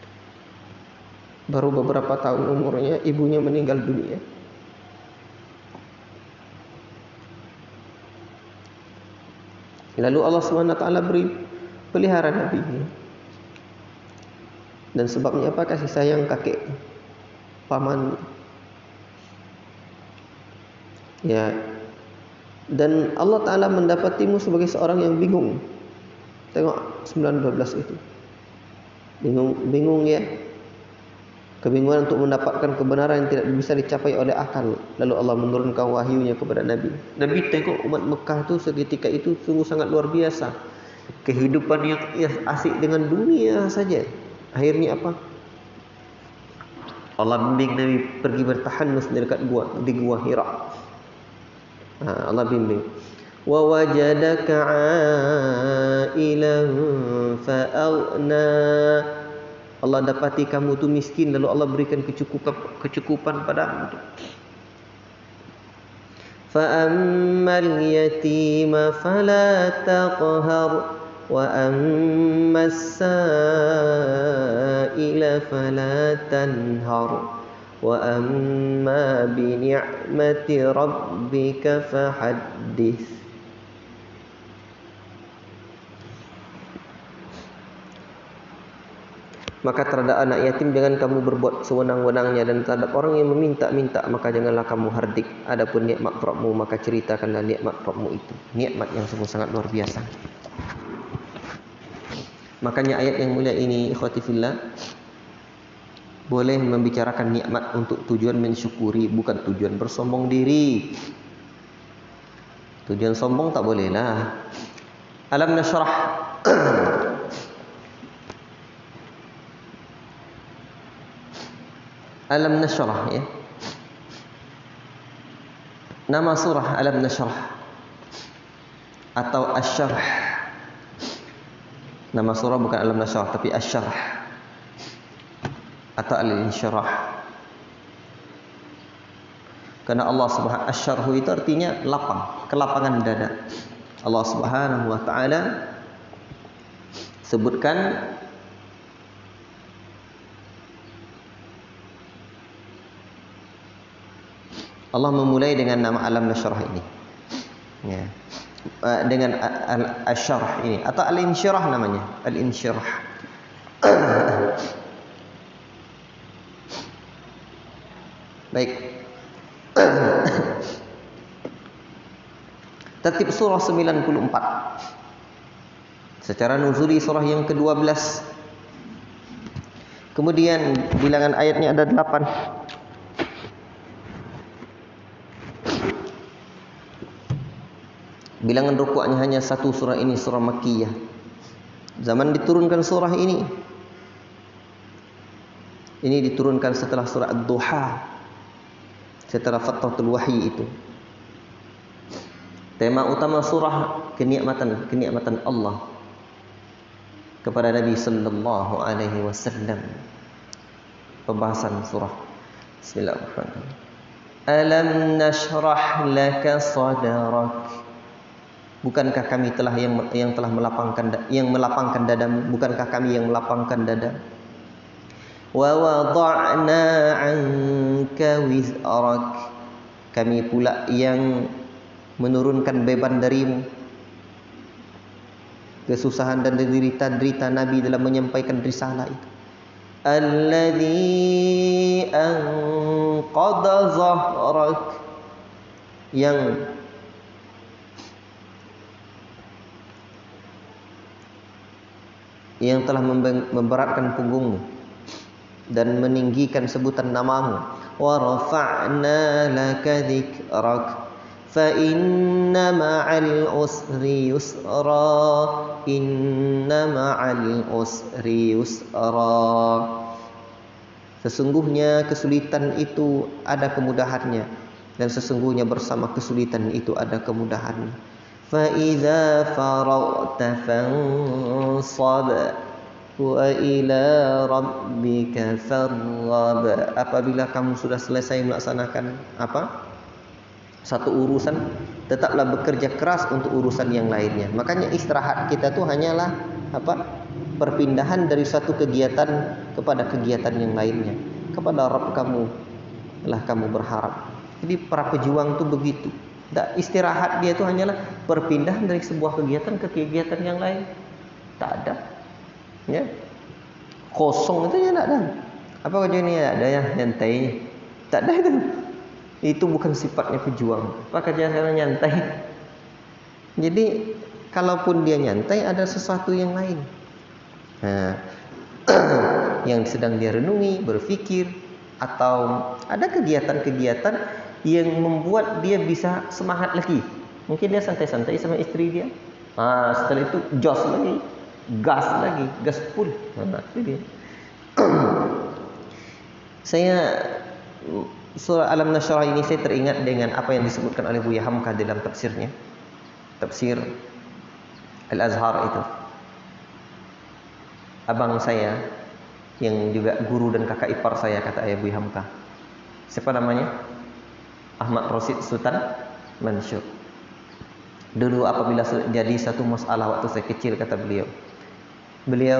Baru beberapa tahun umurnya, ibunya meninggal dunia. Lalu Allah subhanahu wa taala beri pelihara Nabi ini. Dan sebabnya apa? Kasih sayang kakek, paman. Ya. Dan Allah Ta'ala mendapatimu sebagai seorang yang bingung. Tengok sembilan dua belas itu. Bingung, bingung ya. Kebingungan untuk mendapatkan kebenaran yang tidak bisa dicapai oleh akal. Lalu Allah menurunkan wahyunya kepada Nabi. Nabi tengok umat Mekah tu seketika itu sungguh sangat luar biasa. Kehidupan yang asik dengan dunia saja. Akhirnya apa? Allah bimbing Nabi pergi bertahanus di dekat gua, di gua Hira. Ha, Allah bimbing. Wa wajadaka 'ailan fa'aghna. Allah dapati kamu tu miskin, lalu Allah berikan kecukupan kecukupan padamu. Fa ammal yatima fala taqhar wa ammas sa'ila fala tanhar. Wa amma bi ni'mati rabbika fahaddits. Maka terhadap anak yatim jangan kamu berbuat sewenang-wenangnya, dan terhadap orang yang meminta-minta maka janganlah kamu hardik. Adapun nikmat Rabbmu maka ceritakanlah nikmat Rabbmu itu, nikmat yang sungguh sangat luar biasa. Makanya ayat yang mulia ini ikhwati fillah boleh membicarakan nikmat untuk tujuan mensyukuri, bukan tujuan bersombong diri. Tujuan sombong tak boleh lah. Alam nashrah. Alam nashrah ya. Nama surah Alam nashrah atau Asy-Syarh. Nama surah bukan Alam nashrah tapi Asy-Syarh atau Al-Insyirah. Karena Allah Subhanahu Asy-Syarh itu artinya lapang, kelapangan dada. Allah Subhanahu wa taala sebutkan Allah memulai dengan nama Alam Nashrah ini. Ya. Dengan Asy-Syarh ini atau Al-Insyirah namanya, Al-Insyirah. Baik. Tertib surah sembilan puluh empat. Secara nuzuli surah yang kedua belas. Kemudian bilangan ayatnya ada delapan. Bilangan rukuknya hanya satu surah ini, surah Makkiyah. Zaman diturunkan surah ini, ini diturunkan setelah surah Ad-Duha, setelah fatratul wahyi itu. Tema utama surah kenikmatan, kenikmatan Allah kepada Nabi sallallahu alaihi wasallam. Pembahasan surah. Bismillahirrahmanirrahim. Alam nashrah laka sadrak. Bukankah kami telah yang yang telah melapangkan yang melapangkan dadamu? Bukankah kami yang melapangkan dada? Wa wada'na 'anka wizrak. Kami pula yang menurunkan beban darimu, kesusahan dan derita-derita Nabi dalam menyampaikan risalah itu. Alladzi anqadha zahrak, yang yang telah memberatkan punggungmu dan meninggikan sebutan namamu. Wa rafa'na laka dzikrak fa inna ma'al usri yusra, inna ma'al usri yusra. Sesungguhnya kesulitan itu ada kemudahannya, dan sesungguhnya bersama kesulitan itu ada kemudahannya. Fa idza faragta fansab wa ila rabbika farghab. Apabila kamu sudah selesai melaksanakan apa? Satu urusan, tetaplah bekerja keras untuk urusan yang lainnya. Makanya istirahat kita tuh hanyalah apa? Perpindahan dari satu kegiatan kepada kegiatan yang lainnya. Kepada Rabb kamu lah kamu berharap. Jadi para pejuang tuh begitu. Tak, istirahat dia itu hanyalah perpindahan dari sebuah kegiatan ke kegiatan yang lain. Tak ada, ya, kosong itu ya tak ada. Apa kerja ini ada ya nyantai? Tak ada itu. Itu bukan sifatnya pejuang. Apa kerja saya nyantai? Jadi kalaupun dia nyantai, ada sesuatu yang lain. Nah, yang sedang dia renungi, berpikir, atau ada kegiatan-kegiatan yang membuat dia bisa semangat lagi. Mungkin dia santai-santai sama istri dia. Ah, setelah itu jos lagi, gas lagi, gas full. Nah, itu dia. Saya surah Alam Nashrah ini saya teringat dengan apa yang disebutkan oleh Buya Hamka dalam tafsirnya. Tafsir Al-Azhar itu. Abang saya yang juga guru dan kakak ipar saya, kata ayah Buya Hamka. Siapa namanya? Ahmad Rasid Sultan Mansur. Dulu apabila jadi satu masalah waktu saya kecil, kata beliau, beliau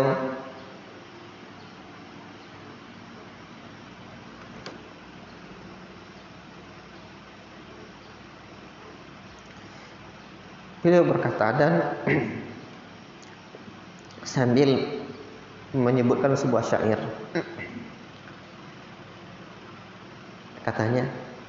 beliau berkata, dan sambil menyebutkan sebuah syair, katanya,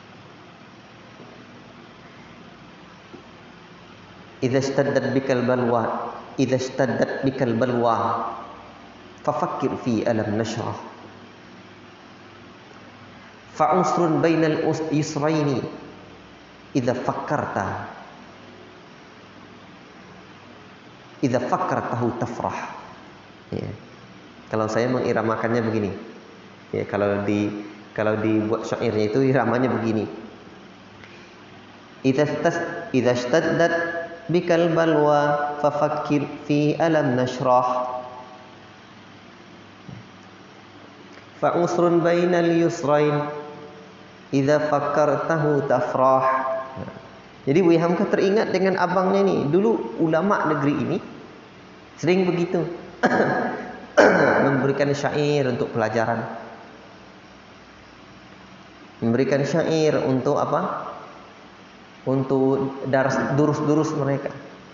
idza ishtaddat bikal balwa idza ishtaddat bikal balwa fafakkir fi alam nashrah fa'usrun bainal yusraini idza fakkarta idza fakkartahu tafrah. Ya. Kalau saya mengiramakannya begini. Ya, kalau di kalau dibuat syairnya itu iramanya begini. Idza idza ishtaddat bikal balwa fafakkir fi alam nashrah fa'usrun bainal yusrain idza fakkartahu tafrah. Jadi Buya Hamka teringat dengan abangnya ini. Dulu ulama negeri ini sering begitu memberikan syair untuk pelajaran, memberikan syair untuk apa? Untuk daras durus-durus mereka.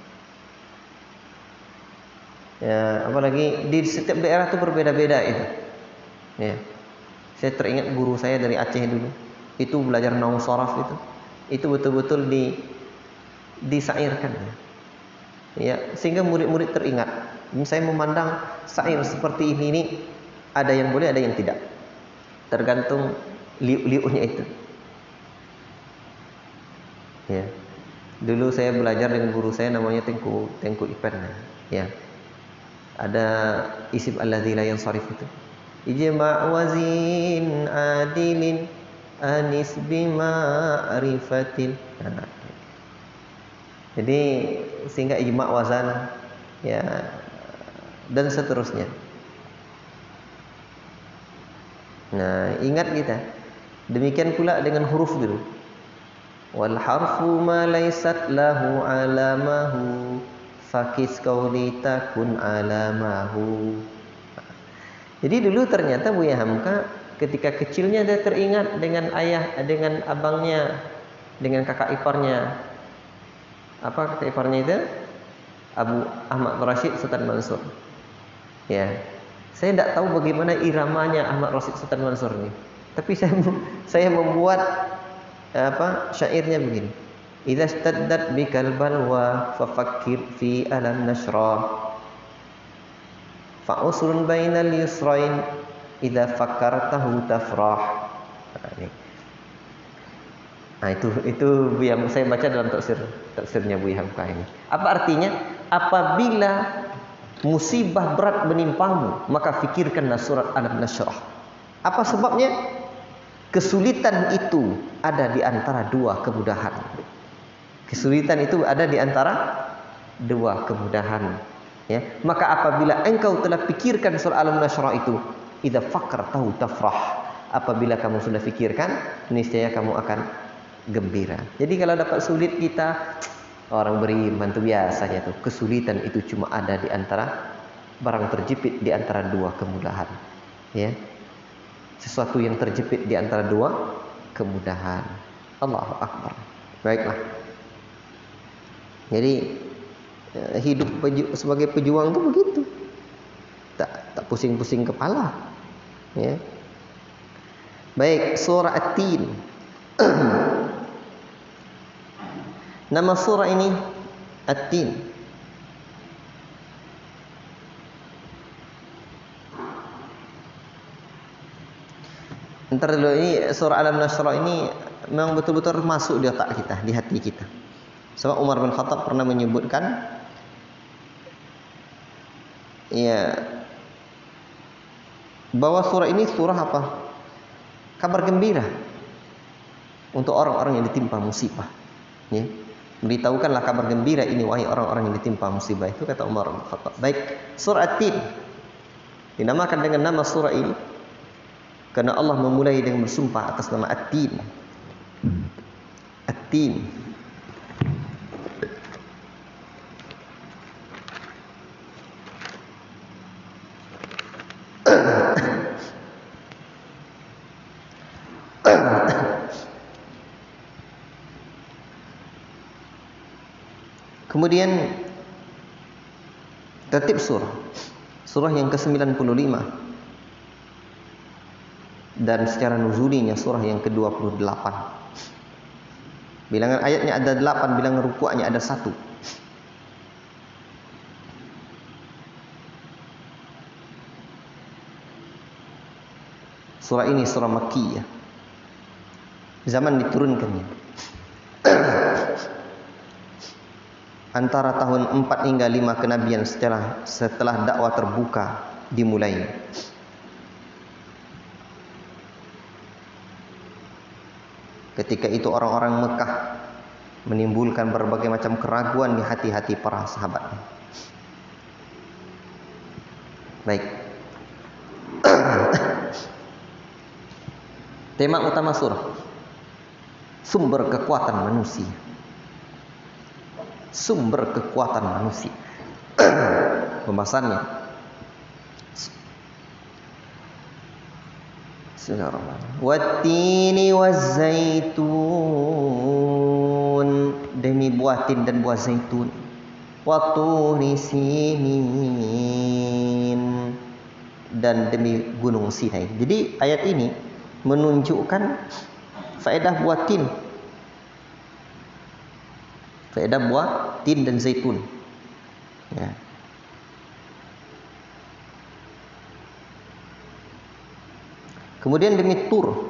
Ya, apalagi di setiap daerah itu berbeda-beda itu. Ya. Saya teringat guru saya dari Aceh dulu. itu belajar nahu sharaf itu, itu betul-betul di disairkan ya, sehingga murid-murid teringat. Saya memandang syair seperti ini, ini ada yang boleh, ada yang tidak, tergantung liu-liunya itu ya. Dulu saya belajar dengan guru saya namanya Tengku Tengku Ipan ya, ada isim alladzi la yansharif itu, ijma' wazin adilin anis bima'rifatin. Nah, jadi sehingga ijma' wazan ya, dan seterusnya. Nah, ingat kita. Demikian pula dengan huruf dulu. Wal harfu ma laysat lahu alamahu fakis qauli takun alamahu. Jadi dulu ternyata Buya Hamka ketika kecilnya dia teringat dengan ayah, dengan abangnya, dengan kakak iparnya. Apa kakak iparnya itu? Abu Ahmad Rashid Sultan Mansur. Ya, saya tidak tahu bagaimana iramanya Ahmad Rashid Sultan Mansur ini. Tapi saya saya membuat apa syairnya begini. Idza staddat bikal balwa fafakkir fi alam nasra. Fa usrun bainal yusrain idza fakkartahu tafrah. Nah, ini. Nah, itu itu yang saya baca dalam tafsir tafsirnya Buya Hamka ini. Apa artinya? Apabila musibah berat menimpamu, maka fikirkanlah surat Alam Nashrah. Apa sebabnya? Kesulitan itu ada di antara dua kemudahan. Kesulitan itu ada di antara dua kemudahan. Ya, maka apabila engkau telah pikirkan surat Alam Nashrah itu, idza fakkartahu tafrah. Apabila kamu sudah fikirkan, niscaya kamu akan gembira. Jadi kalau dapat sulit kita, orang beriman itu biasanya tuh kesulitan itu cuma ada di antara barang terjepit di antara dua kemudahan. Ya, sesuatu yang terjepit di antara dua kemudahan. Allahu Akbar. Baiklah. Jadi hidup sebagai pejuang itu begitu. Tak tak pusing-pusing kepala. Ya. Baik, surah At-Tin. Nama surah ini At-Tin. Ntar dulu, ini surah Alam Nashrah ini memang betul-betul masuk di otak kita, di hati kita. Sebab Umar bin Khattab pernah menyebutkan ya, bahwa surah ini surah apa? Kabar gembira untuk orang-orang yang ditimpa musibah. Ya. Beritahukanlah kabar gembira ini wahai orang-orang yang ditimpa musibah. Itu kata Umar bin Khattab. Baik, surah At-Tin dinamakan dengan nama surah ini karena Allah memulai dengan bersumpah atas nama At-Tin. At-Tin. Kemudian tertib surah. Surah yang ke sembilan puluh lima. Dan secara nuzulinya surah yang ke dua puluh delapan. Bilangan ayatnya ada delapan, bilangan ruku'nya ada satu. Surah ini surah Makkiyah. Zaman diturunkannya antara tahun empat hingga lima kenabian setelah setelah dakwah terbuka dimulai. Ketika itu orang-orang Mekah menimbulkan berbagai macam keraguan di hati-hati para sahabatnya. Baik. Tema utama surah, sumber kekuatan manusia. Sumber kekuatan manusia. Pembahasannya. Bismillahirrahmanirrahim. Wattini wazzaitun, demi buah tin dan buah zaitun. Waturi sinin, dan demi gunung Sinai. Jadi ayat ini menunjukkan faedah buah tin. Faedah buah tin dan zaitun. Ya. Kemudian demi tur.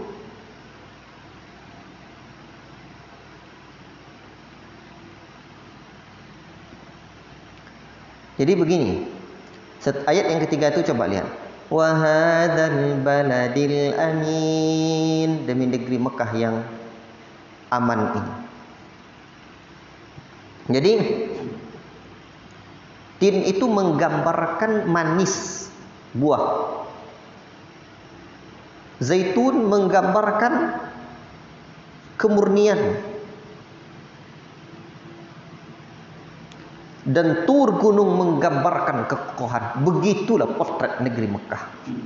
Jadi begini. Ayat yang ketiga itu coba lihat. Wa hadzal baladil amin, demi negeri Mekah yang aman ini. Jadi tin itu menggambarkan manis buah. Zaitun menggambarkan kemurnian. Dan tur gunung menggambarkan kekokohan. Begitulah potret negeri Mekah.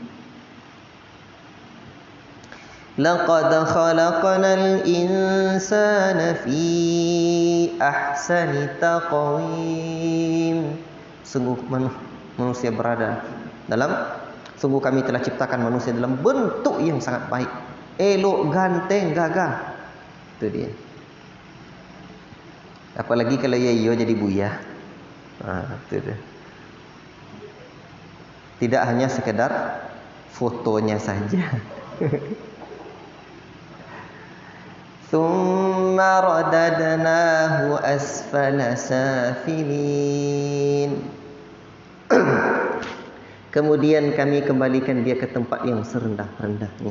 Laqad khalaqnal insana fi ahsani taqwim. Sungguh manusia berada dalam sungguh kami telah ciptakan manusia dalam bentuk yang sangat baik, elok, ganteng, gagah. Itu dia. Apalagi kalau Yayo jadi buya. Nah, itu dia. Tidak hanya sekedar fotonya saja. Tsumma radadnahu asfala safilin. Kemudian kami kembalikan dia ke tempat yang serendah-rendahnya.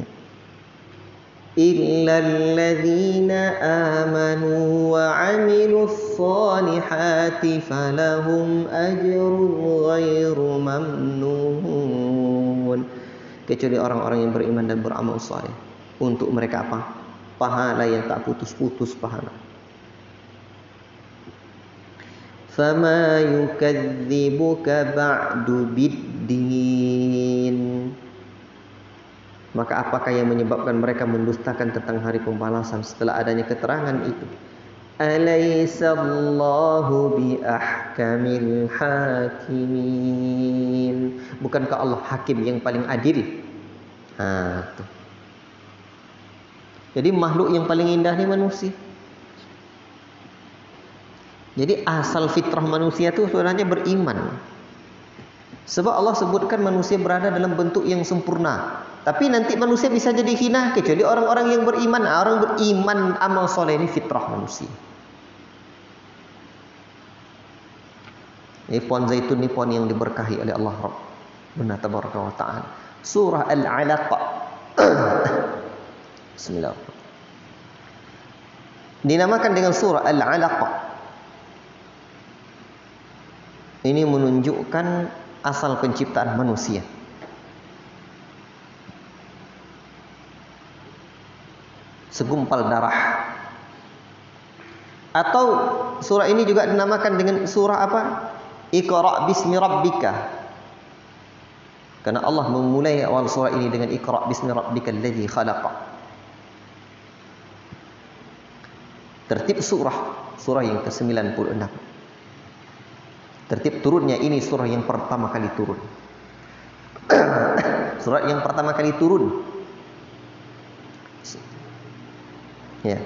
Illal ladzina amanu wa 'amilus solihati falahum ajrun ghairu mamnun. Kecuali orang-orang yang beriman dan beramal saleh. Untuk mereka apa? Pahala yang tak putus-putus pahala. Fama yukadzibuka ba'du biddin. Maka apakah yang menyebabkan mereka mendustakan tentang hari pembalasan setelah adanya keterangan itu? Alaihissallahu biahkamil hakimin. Bukankah Allah hakim yang paling adil? Ha, tuh. Jadi makhluk yang paling indah ni manusia. Jadi asal fitrah manusia itu sebenarnya beriman. Sebab Allah sebutkan manusia berada dalam bentuk yang sempurna. Tapi nanti manusia bisa jadi hina kecuali orang-orang yang beriman. Orang beriman amal soleh ini fitrah manusia. Ini pohon zaitun ini pohon yang diberkahi oleh Allah Rabbuna tabaraka wa ta'ala. Surah Al-Alaq. Bismillahirrahmanirrahim. Dinamakan dengan surah Al-Alaq. Ini menunjukkan asal penciptaan manusia. Segumpal darah. Atau surah ini juga dinamakan dengan surah apa? Iqra' bismi rabbika. Karena Allah memulai awal surah ini dengan Iqra' bismi rabbika alladzi khalaqa. Tertib surah, surah yang ke sembilan puluh enam. Tertib turunnya ini surah yang pertama kali turun. Surah yang pertama kali turun. Ya.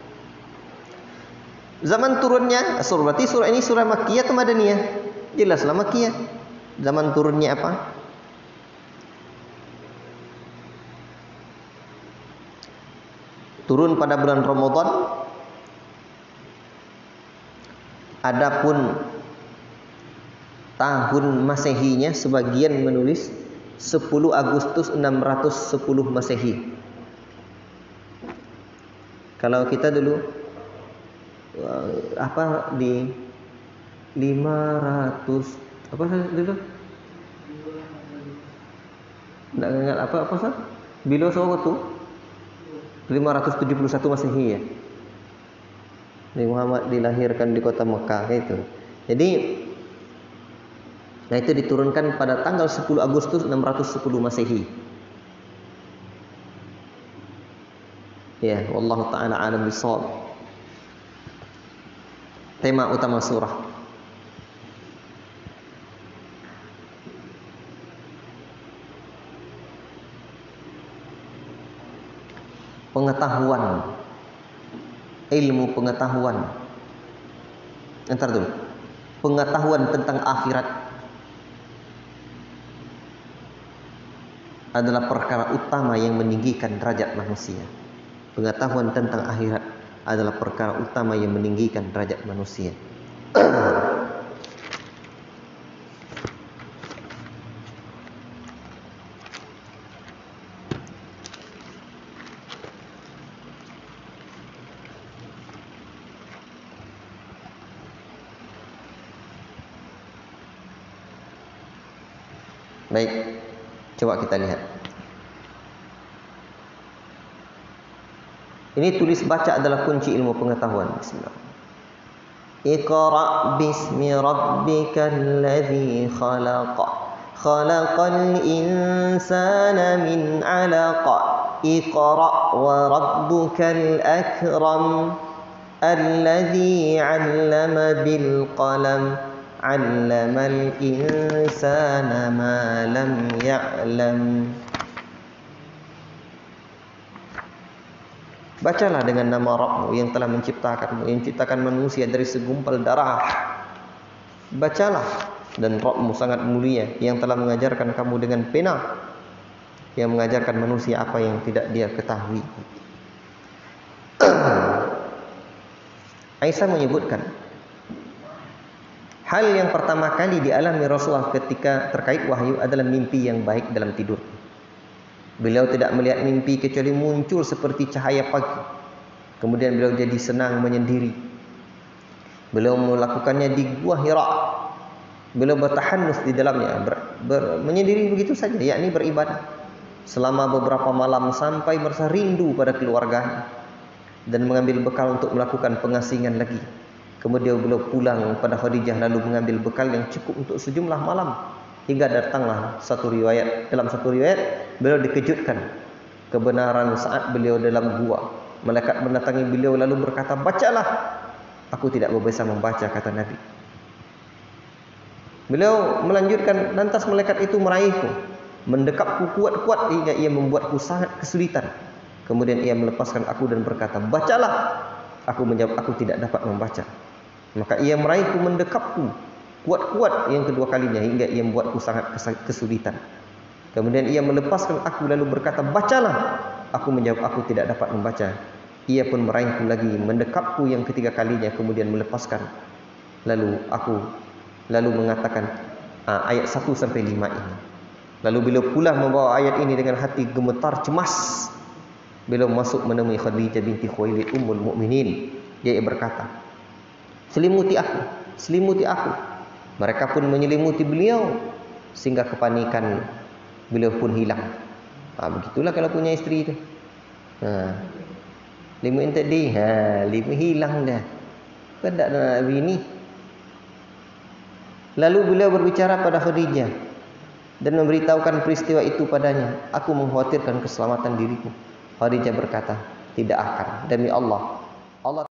Zaman turunnya surah, berarti surah ini surah Makkiyah atau Madaniyah? Jelaslah Makkiyah. Zaman turunnya apa? Turun pada bulan Ramadan. Adapun tahun Masehinya sebagian menulis sepuluh Agustus enam ratus sepuluh Masehi. Kalau kita dulu apa di lima ratus apa dulu? Enggak ingat apa apa sah? Bilo soal tu lima ratus tujuh puluh satu Masehi ya. Nabi Muhammad dilahirkan di kota Mekah itu. Jadi nah itu diturunkan pada tanggal sepuluh Agustus enam ratus sepuluh Masehi. Ya, wallahu taala alam bisawab. Tema utama surah. pengetahuan, ilmu pengetahuan. Entar dulu. Pengetahuan tentang akhirat adalah perkara utama yang meninggikan derajat manusia. Pengetahuan tentang akhirat adalah perkara utama yang meninggikan derajat manusia. Baik, coba kita lihat. Ini tulis baca adalah kunci ilmu pengetahuan. Bismillah. Iqra' bismi rabbikal ladzi khalaq. Khalaqal insana min 'alaq. Iqra' wa rabbukal akram. Alladzi 'allama bil qalam. 'Allamal insana ma lam ya'lam. Bacalah dengan nama Rabbmu yang telah menciptakanmu, yang menciptakan manusia dari segumpal darah. Bacalah, dan Rabbmu sangat mulia yang telah mengajarkan kamu dengan pena, yang mengajarkan manusia apa yang tidak dia ketahui. Aisyah menyebutkan, hal yang pertama kali dialami Rasulullah ketika terkait wahyu adalah mimpi yang baik dalam tidur. Beliau tidak melihat mimpi kecuali muncul seperti cahaya pagi. Kemudian beliau jadi senang menyendiri. Beliau melakukannya di Gua Hira. Beliau bertahanus di dalamnya, ber, ber, menyendiri begitu saja, yakni beribadah selama beberapa malam sampai merasa rindu pada keluarganya dan mengambil bekal untuk melakukan pengasingan lagi. Kemudian beliau pulang pada Khadijah lalu mengambil bekal yang cukup untuk sejumlah malam. Hingga datanglah satu riwayat, dalam satu riwayat beliau dikejutkan kebenaran saat beliau dalam gua. Malaikat mendatangi beliau lalu berkata, bacalah. Aku tidak bisa membaca, kata Nabi. Beliau melanjutkan, lantas malaikat itu meraihku, mendekapku kuat-kuat hingga ia membuatku sangat kesulitan. Kemudian ia melepaskan aku dan berkata, bacalah. Aku menjawab, aku tidak dapat membaca. Maka ia meraihku, mendekapku kuat-kuat yang kedua kalinya hingga ia membuatku sangat kesulitan. Kemudian ia melepaskan aku lalu berkata, bacalah. Aku menjawab, aku tidak dapat membaca. Ia pun meraihku lagi, mendekapku yang ketiga kalinya, kemudian melepaskan. Lalu aku lalu mengatakan uh, ayat satu sampai lima ini. Lalu beliau pula membawa ayat ini dengan hati gemetar cemas. Beliau masuk menemui Khadijah binti Khuwailid ummul mukminin. Dia berkata, selimuti aku, selimuti aku. Mereka pun menyelimuti beliau sehingga kepanikan beliau pun hilang. Ha, begitulah kalau punya isteri itu. Ha, limu tadi, ha, limu hilang dah. Kan tak ada bini. Lalu beliau berbicara pada Khadijah dan memberitahukan peristiwa itu padanya. Aku mengkhawatirkan keselamatan diriku. Khadijah berkata, tidak akan, demi Allah. Allah